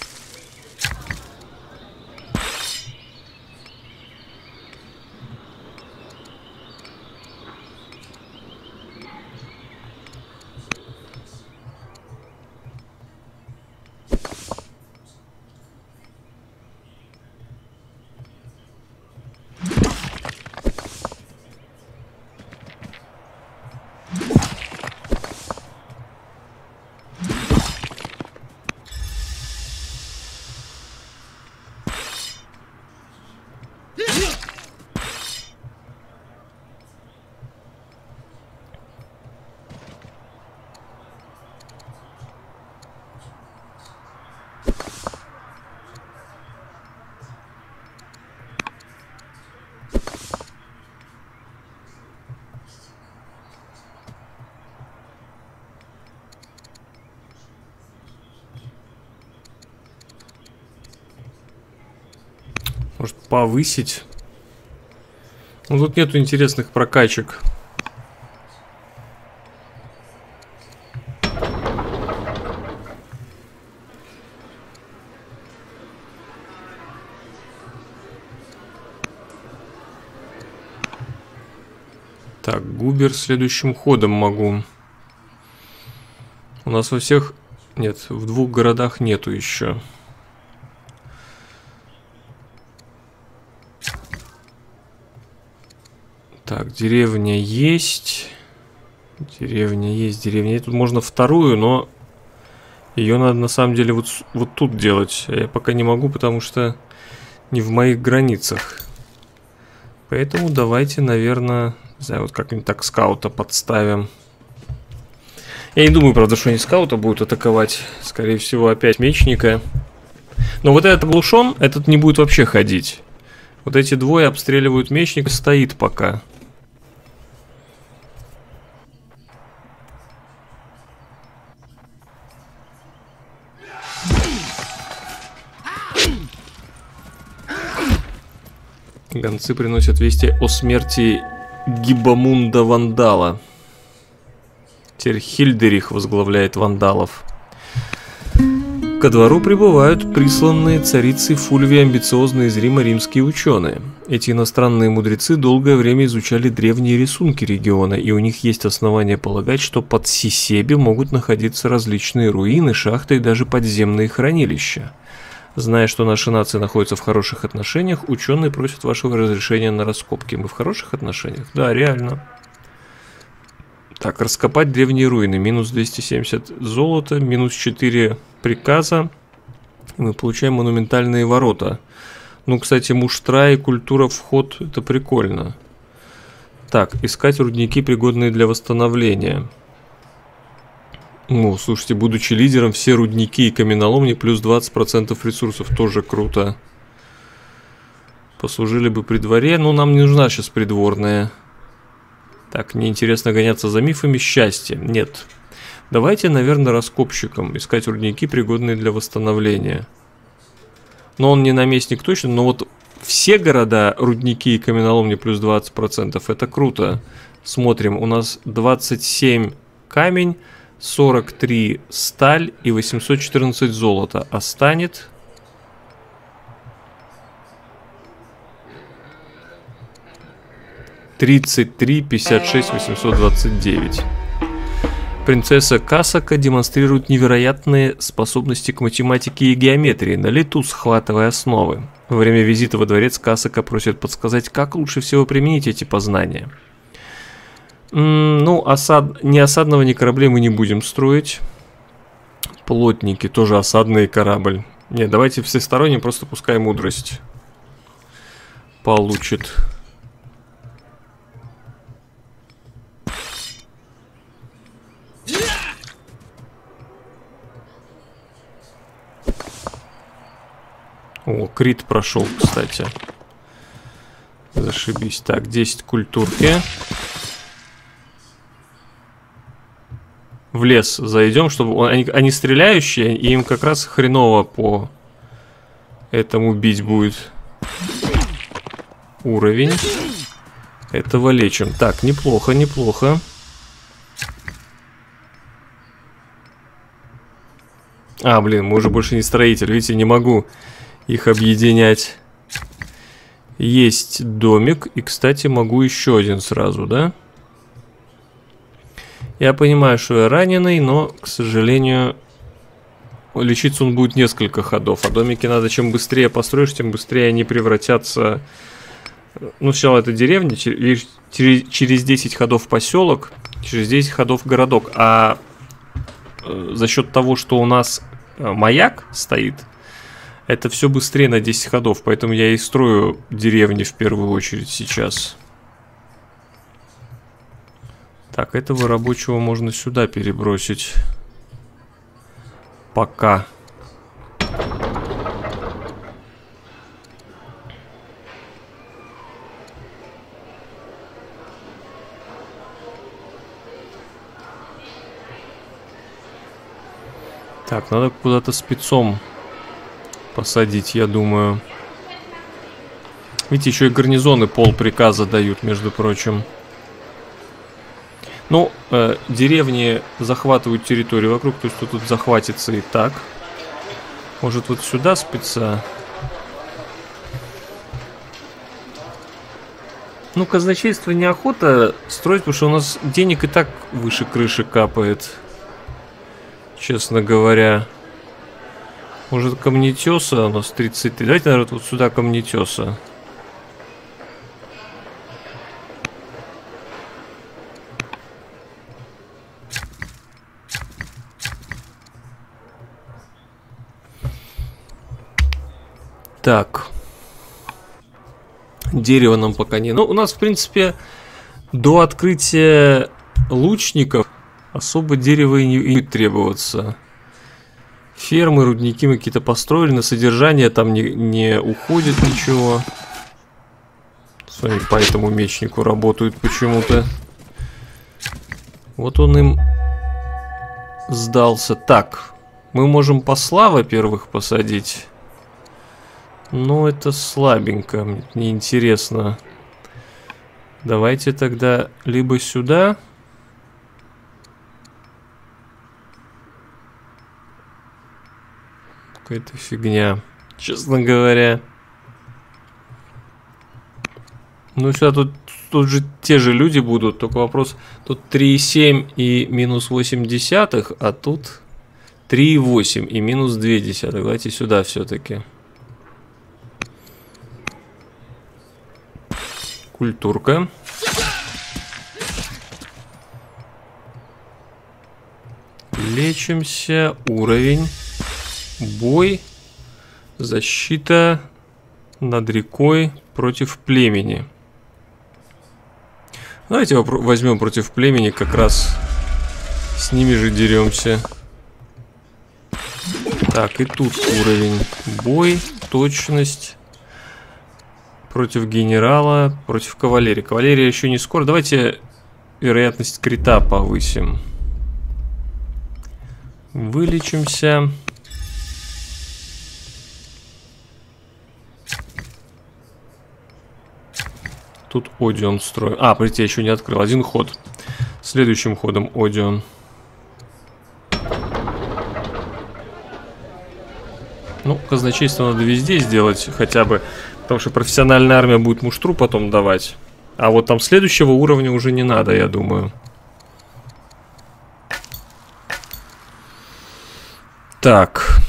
Может, повысить? Ну, тут нету интересных прокачек. Так, Губер следующим ходом могу. У нас во всех... Нет, в двух городах нету еще. Так, деревня есть. Деревня есть, деревня есть. Тут можно вторую, но ее надо на самом деле вот, вот тут делать. Я пока не могу, потому что не в моих границах. Поэтому давайте, наверное, не знаю, вот как-нибудь так скаута подставим. Я не думаю, правда, что они скаута будут атаковать. Скорее всего, опять мечника. Но вот этот глушон, этот не будет вообще ходить. Вот эти двое обстреливают мечника, стоит пока. Гонцы приносят вести о смерти Гибамунда Вандала. Теперь Хильдерих возглавляет вандалов. Ко двору прибывают присланные царицей Фульвии амбициозные из Рима римские ученые. Эти иностранные мудрецы долгое время изучали древние рисунки региона, и у них есть основания полагать, что под Сисебе могут находиться различные руины, шахты и даже подземные хранилища. Зная, что наши нации находятся в хороших отношениях, ученые просят вашего разрешения на раскопки. Мы в хороших отношениях? Да, реально. Так, раскопать древние руины. Минус двести семьдесят золота, минус четыре приказа. И мы получаем монументальные ворота. Ну, кстати, муштра и культура вход, это прикольно. Так, искать рудники, пригодные для восстановления. Ну, слушайте, будучи лидером, все рудники и каменоломни плюс двадцать процентов ресурсов. Тоже круто. Послужили бы при дворе. Ну, нам не нужна сейчас придворная. Так, мне интересно гоняться за мифами счастья. Нет. Давайте, наверное, раскопщикам искать рудники, пригодные для восстановления. Но он не наместник точно, но вот все города, рудники и каменоломни плюс двадцать процентов. Это круто. Смотрим, у нас двадцать семь камень, сорок три сталь и восемьсот четырнадцать золота. А станет... тридцать три, пятьдесят шесть, восемьсот двадцать девять. Принцесса Касака демонстрирует невероятные способности к математике и геометрии, на лету схватывая основы. Во время визита во дворец Касака просит подсказать, как лучше всего применить эти познания. М-м, ну, осад... ни осадного, ни кораблей мы не будем строить. Плотники, тоже осадный корабль. Нет, давайте всесторонне, просто пускай мудрость получит. О, крит прошел, кстати. Зашибись. Так, десять культурки. В лес зайдем, чтобы... Он, они, они стреляющие, и им как раз хреново по этому бить будет. Уровень. Этого лечим. Так, неплохо, неплохо. А, блин, мы уже больше не строитель. Видите, не могу их объединять. Есть домик. И, кстати, могу еще один сразу, да? Я понимаю, что я раненый, но, к сожалению, лечиться он будет несколько ходов. А домики надо, чем быстрее построишь, тем быстрее они превратятся... Ну, сначала это деревня, через, через десять ходов поселок, через десять ходов городок. А за счет того, что у нас маяк стоит, это все быстрее на десять ходов. Поэтому я и строю деревни в первую очередь сейчас. Так, этого рабочего можно сюда перебросить. Пока. Так, надо куда-то спецом посадить, я думаю. Видите, еще и гарнизоны пол приказа дают, между прочим. Ну, э, деревни захватывают территорию вокруг, то есть кто тут захватится и так. Может, вот сюда спеца? Ну, казначейство неохота строить, потому что у нас денег и так выше крыши капает. Честно говоря. Может, камнетеса у нас тридцать три. Давайте, наверное, вот сюда камнетеса. Так. Дерево нам пока не... Ну, у нас, в принципе, до открытия лучников особо дерево и не, и не будет требоваться. Фермы, рудники мы какие-то построили. На содержание там не, не уходит ничего. Смотри, по этому мечнику работают почему-то. Вот он им сдался. Так, мы можем посла, во-первых, посадить. Но это слабенько, мне неинтересно. Давайте тогда либо сюда... Какая-то фигня, честно говоря. Ну, сюда тут, тут же те же люди будут, только вопрос... Тут три и семь и минус восемь десятых, а тут три и восемь и минус две десятых. Давайте сюда все-таки. Культурка. Лечимся. Уровень. Бой. Защита над рекой против племени. Давайте возьмем против племени, как раз с ними же деремся. Так, и тут уровень. Бой, точность. Против генерала, против кавалерии. Кавалерия еще не скоро. Давайте вероятность крита повысим. Вылечимся. Тут Одион строим. А, смотрите, я еще не открыл. Один ход. Следующим ходом Одион. Ну, казначейство надо везде сделать хотя бы. Потому что профессиональная армия будет муштру потом давать. А вот там следующего уровня уже не надо, я думаю. Так.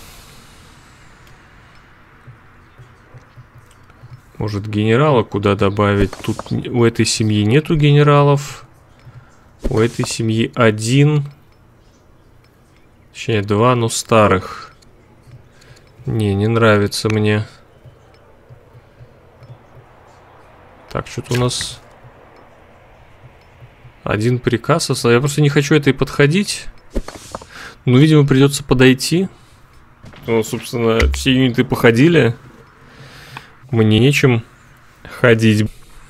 Может, генерала куда добавить? Тут у этой семьи нету генералов. У этой семьи один. Точнее, два, но старых. Не, не нравится мне. Так, что-то у нас... Один приказ. Я просто не хочу этой подходить. Ну, видимо, придется подойти. Ну, собственно, все юниты походили. Мне нечем ходить.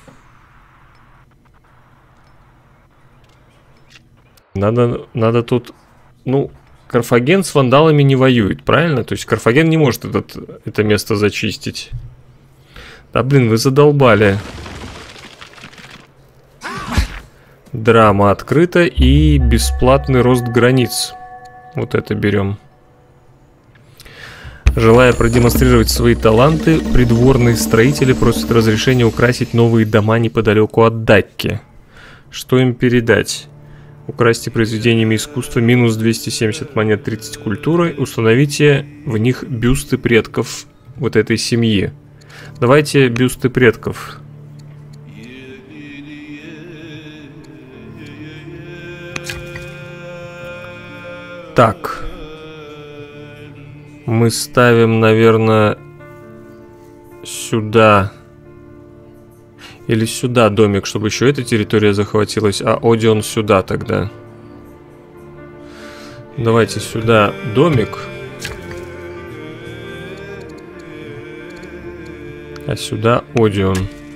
Надо, надо тут... Ну, Карфаген с вандалами не воюет, правильно? То есть Карфаген не может этот, это место зачистить. Да, блин, вы задолбали. Драма открыта и бесплатный рост границ. Вот это берем. Желая продемонстрировать свои таланты, придворные строители просят разрешения украсить новые дома неподалеку от Дакки. Что им передать? Украсьте произведениями искусства минус двести семьдесят монет, тридцать культуры. Установите в них бюсты предков вот этой семьи. Давайте бюсты предков. Так. Мы ставим, наверное, сюда. Или сюда домик, чтобы еще эта территория захватилась. А Одион сюда тогда. Давайте сюда домик. А сюда Одион.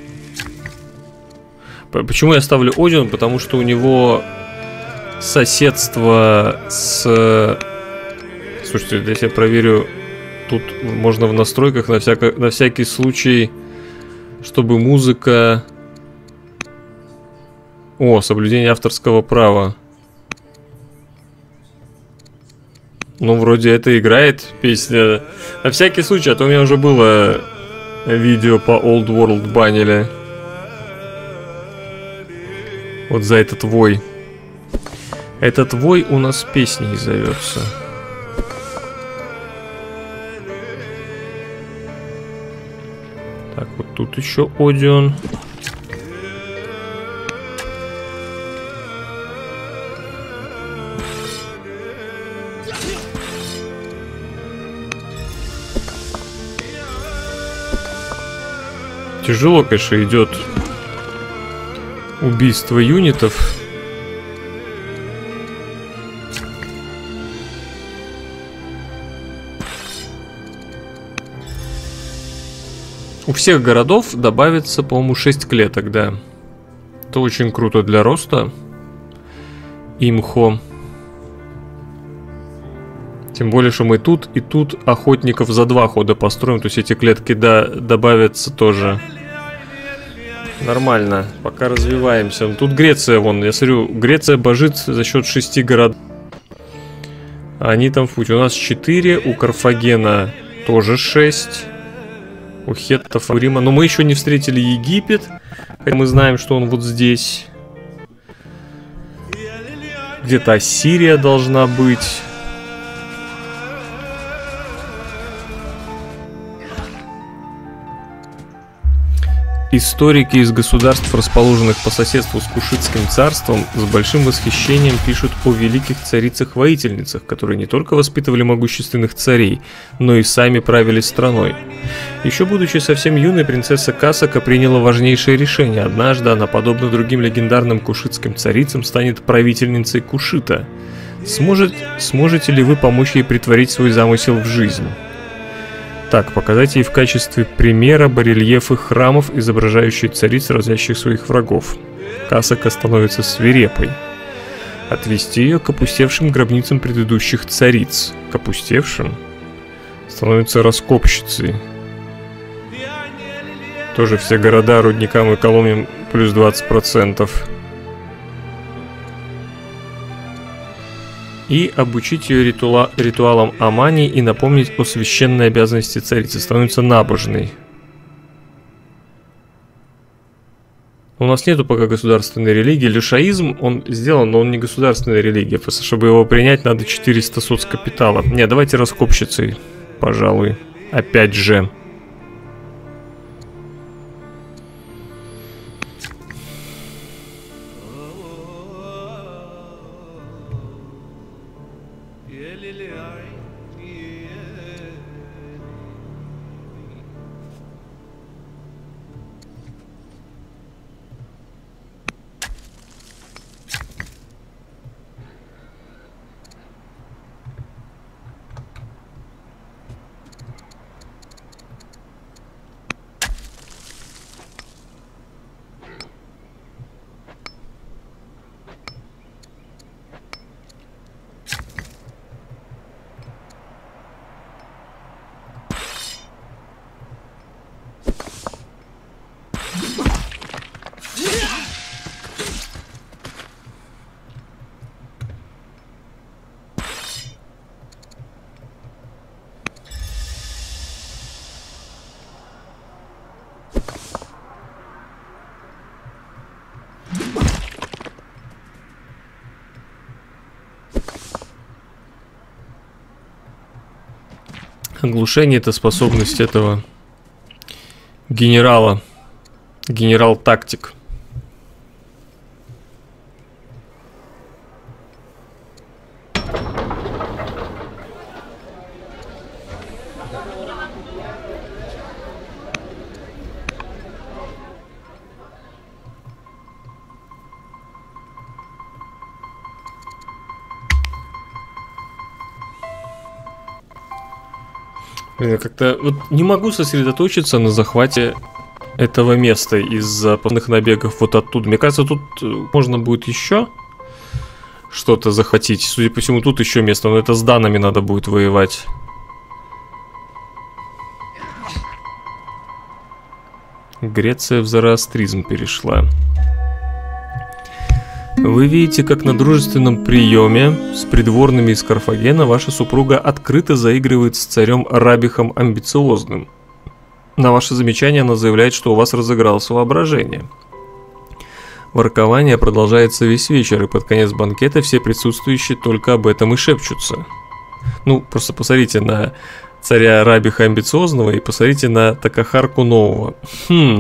Почему я ставлю Одион? Потому что у него соседство с... Слушайте, если я проверю, тут можно в настройках на, всяко, на всякий случай, чтобы музыка... О, соблюдение авторского права. Ну, вроде это играет песня. На всякий случай, а то у меня уже было видео по Old World банили. Вот за этот вой. Этот вой у нас песней зовется. Так, вот тут еще Одион. Тяжело, конечно, идет убийство юнитов. У всех городов добавится, по-моему, шесть клеток, да. Это очень круто для роста. Имхо. Тем более, что мы тут и тут охотников за два хода построим. То есть эти клетки, да, добавятся тоже. Нормально. Пока развиваемся. Тут Греция, вон, я смотрю, Греция божит за счет шести городов. Они там в пути. У нас четыре, у Карфагена тоже шесть. У хеттов, у Рима. Но мы еще не встретили Египет. Хотя мы знаем, что он вот здесь. Где-то Ассирия должна быть. Историки из государств, расположенных по соседству с Кушитским царством, с большим восхищением пишут о великих царицах-воительницах, которые не только воспитывали могущественных царей, но и сами правили страной. Еще будучи совсем юной, принцесса Касака приняла важнейшее решение. Однажды она, подобно другим легендарным кушитским царицам, станет правительницей Кушита. Сможет, сможете ли вы помочь ей претворить свой замысел в жизнь? Так, показать ей в качестве примера барельефы храмов, изображающие цариц, разящих своих врагов. Касака становится свирепой. Отвести ее к опустевшим гробницам предыдущих цариц. К опустевшим? Становится раскопщицей. Тоже все города рудникам и коломням плюс двадцать процентов. И обучить ее ритуала, ритуалам Амани и напомнить о священной обязанности царицы. Становится набожной. У нас нету пока государственной религии. Лишаизм, он сделан, но он не государственная религия. Просто чтобы его принять, надо четыреста соцкапитала. Не, давайте раскопщицей, пожалуй. Опять же. Оглушение — это способность этого генерала. Генерал-тактик. Блин, как-то вот не могу сосредоточиться на захвате этого места из-за постоянных набегов вот оттуда. Мне кажется, тут можно будет еще что-то захватить. Судя по всему, тут еще место, но это с данными надо будет воевать. Греция в зороастризм перешла. Вы видите, как на дружественном приеме с придворными из Карфагена ваша супруга открыто заигрывает с царем Рабихом Амбициозным. На ваше замечание она заявляет, что у вас разыгралось воображение. Воркование продолжается весь вечер, и под конец банкета все присутствующие только об этом и шепчутся. Ну, просто посмотрите на царя Рабиха Амбициозного и посмотрите на Такахарку Нового. Хм.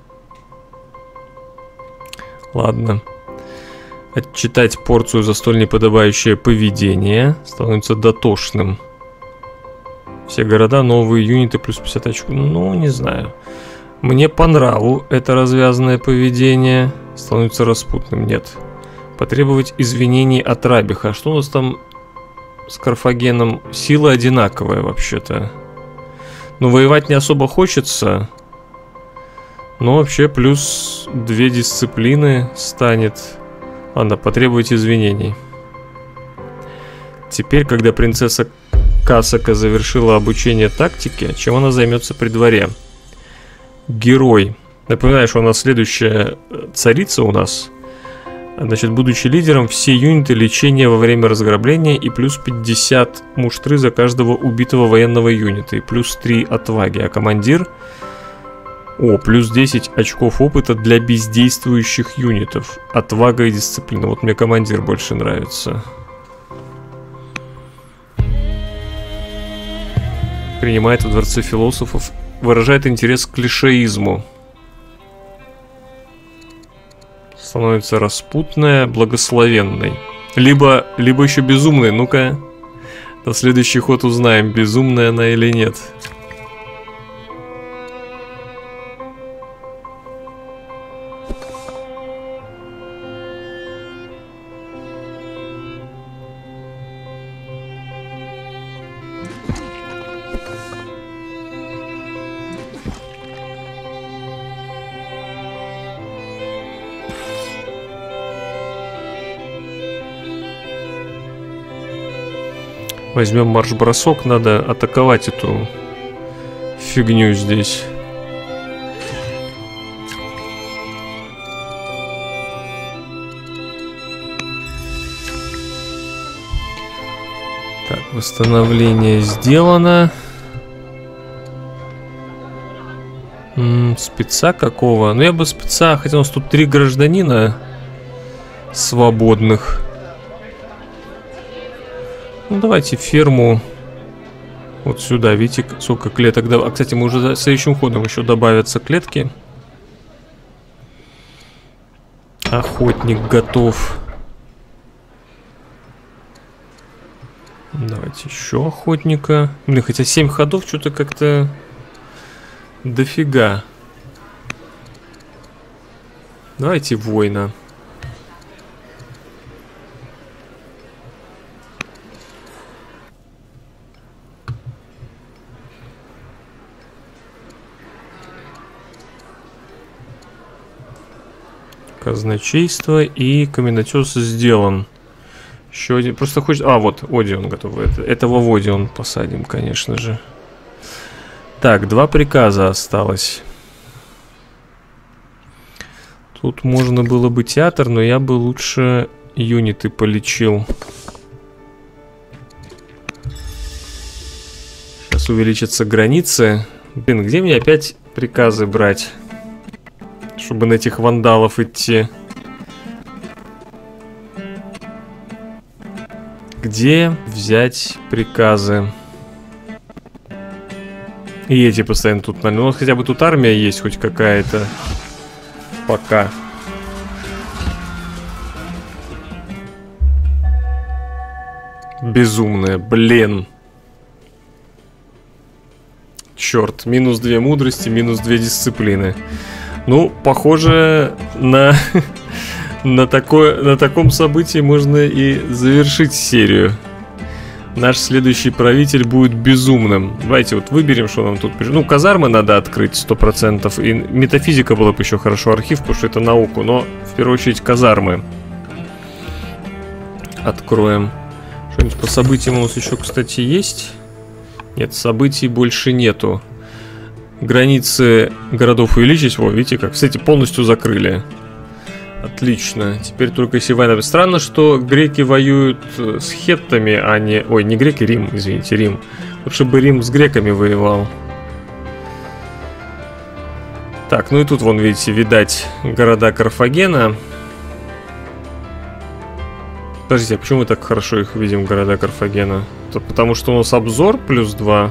Ладно. Отчитать порцию за столь неподобающее поведение становится дотошным. Все города, новые юниты, плюс пятьдесят очков. Ну, не знаю. Мне по нраву это развязанное поведение. Становится распутным. Нет. Потребовать извинений от Рабиха. Что у нас там с Карфагеном? Сила одинаковая, вообще-то. Но воевать не особо хочется. Но вообще плюс две дисциплины станет. Ладно, потребовать извинений. Теперь, когда принцесса Касака завершила обучение тактике, чем она займется при дворе? Герой. Напоминаю, что у нас следующая царица у нас. Значит, будучи лидером, все юниты лечения во время разграбления и плюс пятьдесят муштры за каждого убитого военного юнита и плюс три отваги. А командир... О, плюс десять очков опыта для бездействующих юнитов. Отвага и дисциплина. Вот мне командир больше нравится. Принимает в Дворце философов. Выражает интерес к клишеизму. становится распутная, благословенной. Либо, либо еще безумной. Ну-ка, на следующий ход узнаем, безумная она или нет. Возьмем марш-бросок, надо атаковать эту фигню здесь. Так, восстановление сделано. М-м, спеца какого? Ну я бы спеца, хотя у нас тут три гражданина свободных. Ну, давайте ферму вот сюда. Видите, сколько клеток. А, кстати, мы уже следующим ходом еще добавятся клетки. Охотник готов. Давайте еще охотника. Блин, хотя семь ходов что-то как-то дофига. Давайте воина. Казначейство и каменотес сделан. Еще один. Просто хочет. А, вот, Одион готов. Это, этого в Одион посадим, конечно же. Так, два приказа осталось. Тут можно было бы театр, но я бы лучше юниты полечил. Сейчас увеличатся границы. Блин, где мне опять приказы брать? Чтобы на этих вандалов идти. Где взять приказы? И эти постоянно тут, ну хотя бы тут армия есть хоть какая-то. Пока. Безумная, блин. Черт, минус две мудрости, минус две дисциплины. Ну, похоже, на, на, такое, на таком событии можно и завершить серию. Наш следующий правитель будет безумным. Давайте вот выберем, что нам тут... Ну, казармы надо открыть сто процентов. И метафизика была бы еще хорошо, архив, потому что это науку. Но, в первую очередь, казармы откроем. Что-нибудь по событиям у нас еще, кстати, есть? Нет, событий больше нету. Границы городов увеличить. Во, видите, как, кстати, полностью закрыли. Отлично. Теперь только если война. Странно, что греки воюют с хеттами, а не... Ой, не греки, Рим, извините, Рим. Лучше бы Рим с греками воевал. Так, ну и тут, вон, видите, видать города Карфагена. Подождите, а почему мы так хорошо их видим, города Карфагена? Это потому что у нас обзор плюс два.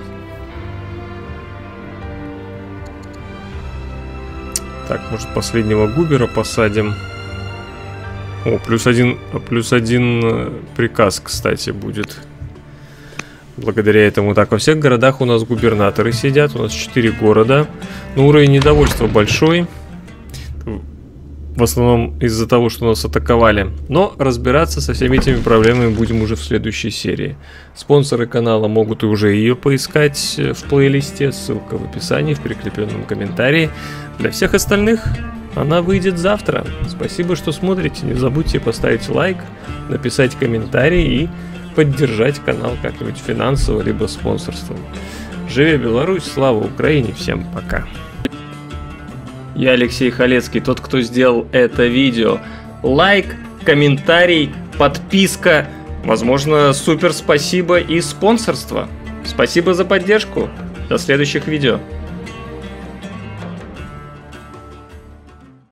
Так, может, последнего губера посадим. О, плюс один, плюс один приказ, кстати, будет. Благодаря этому. Так, во всех городах у нас губернаторы сидят. У нас четыре города. Но уровень недовольства большой. В основном из-за того, что нас атаковали. Но разбираться со всеми этими проблемами будем уже в следующей серии. Спонсоры канала могут и уже ее поискать в плейлисте. Ссылка в описании, в прикрепленном комментарии. Для всех остальных она выйдет завтра. Спасибо, что смотрите. Не забудьте поставить лайк, написать комментарий и поддержать канал как-нибудь финансово, либо спонсорством. Живи Беларусь, слава Украине, всем пока. Я Алексей Халецкий, тот, кто сделал это видео. Лайк, комментарий, подписка, возможно, супер спасибо и спонсорство. Спасибо за поддержку. До следующих видео.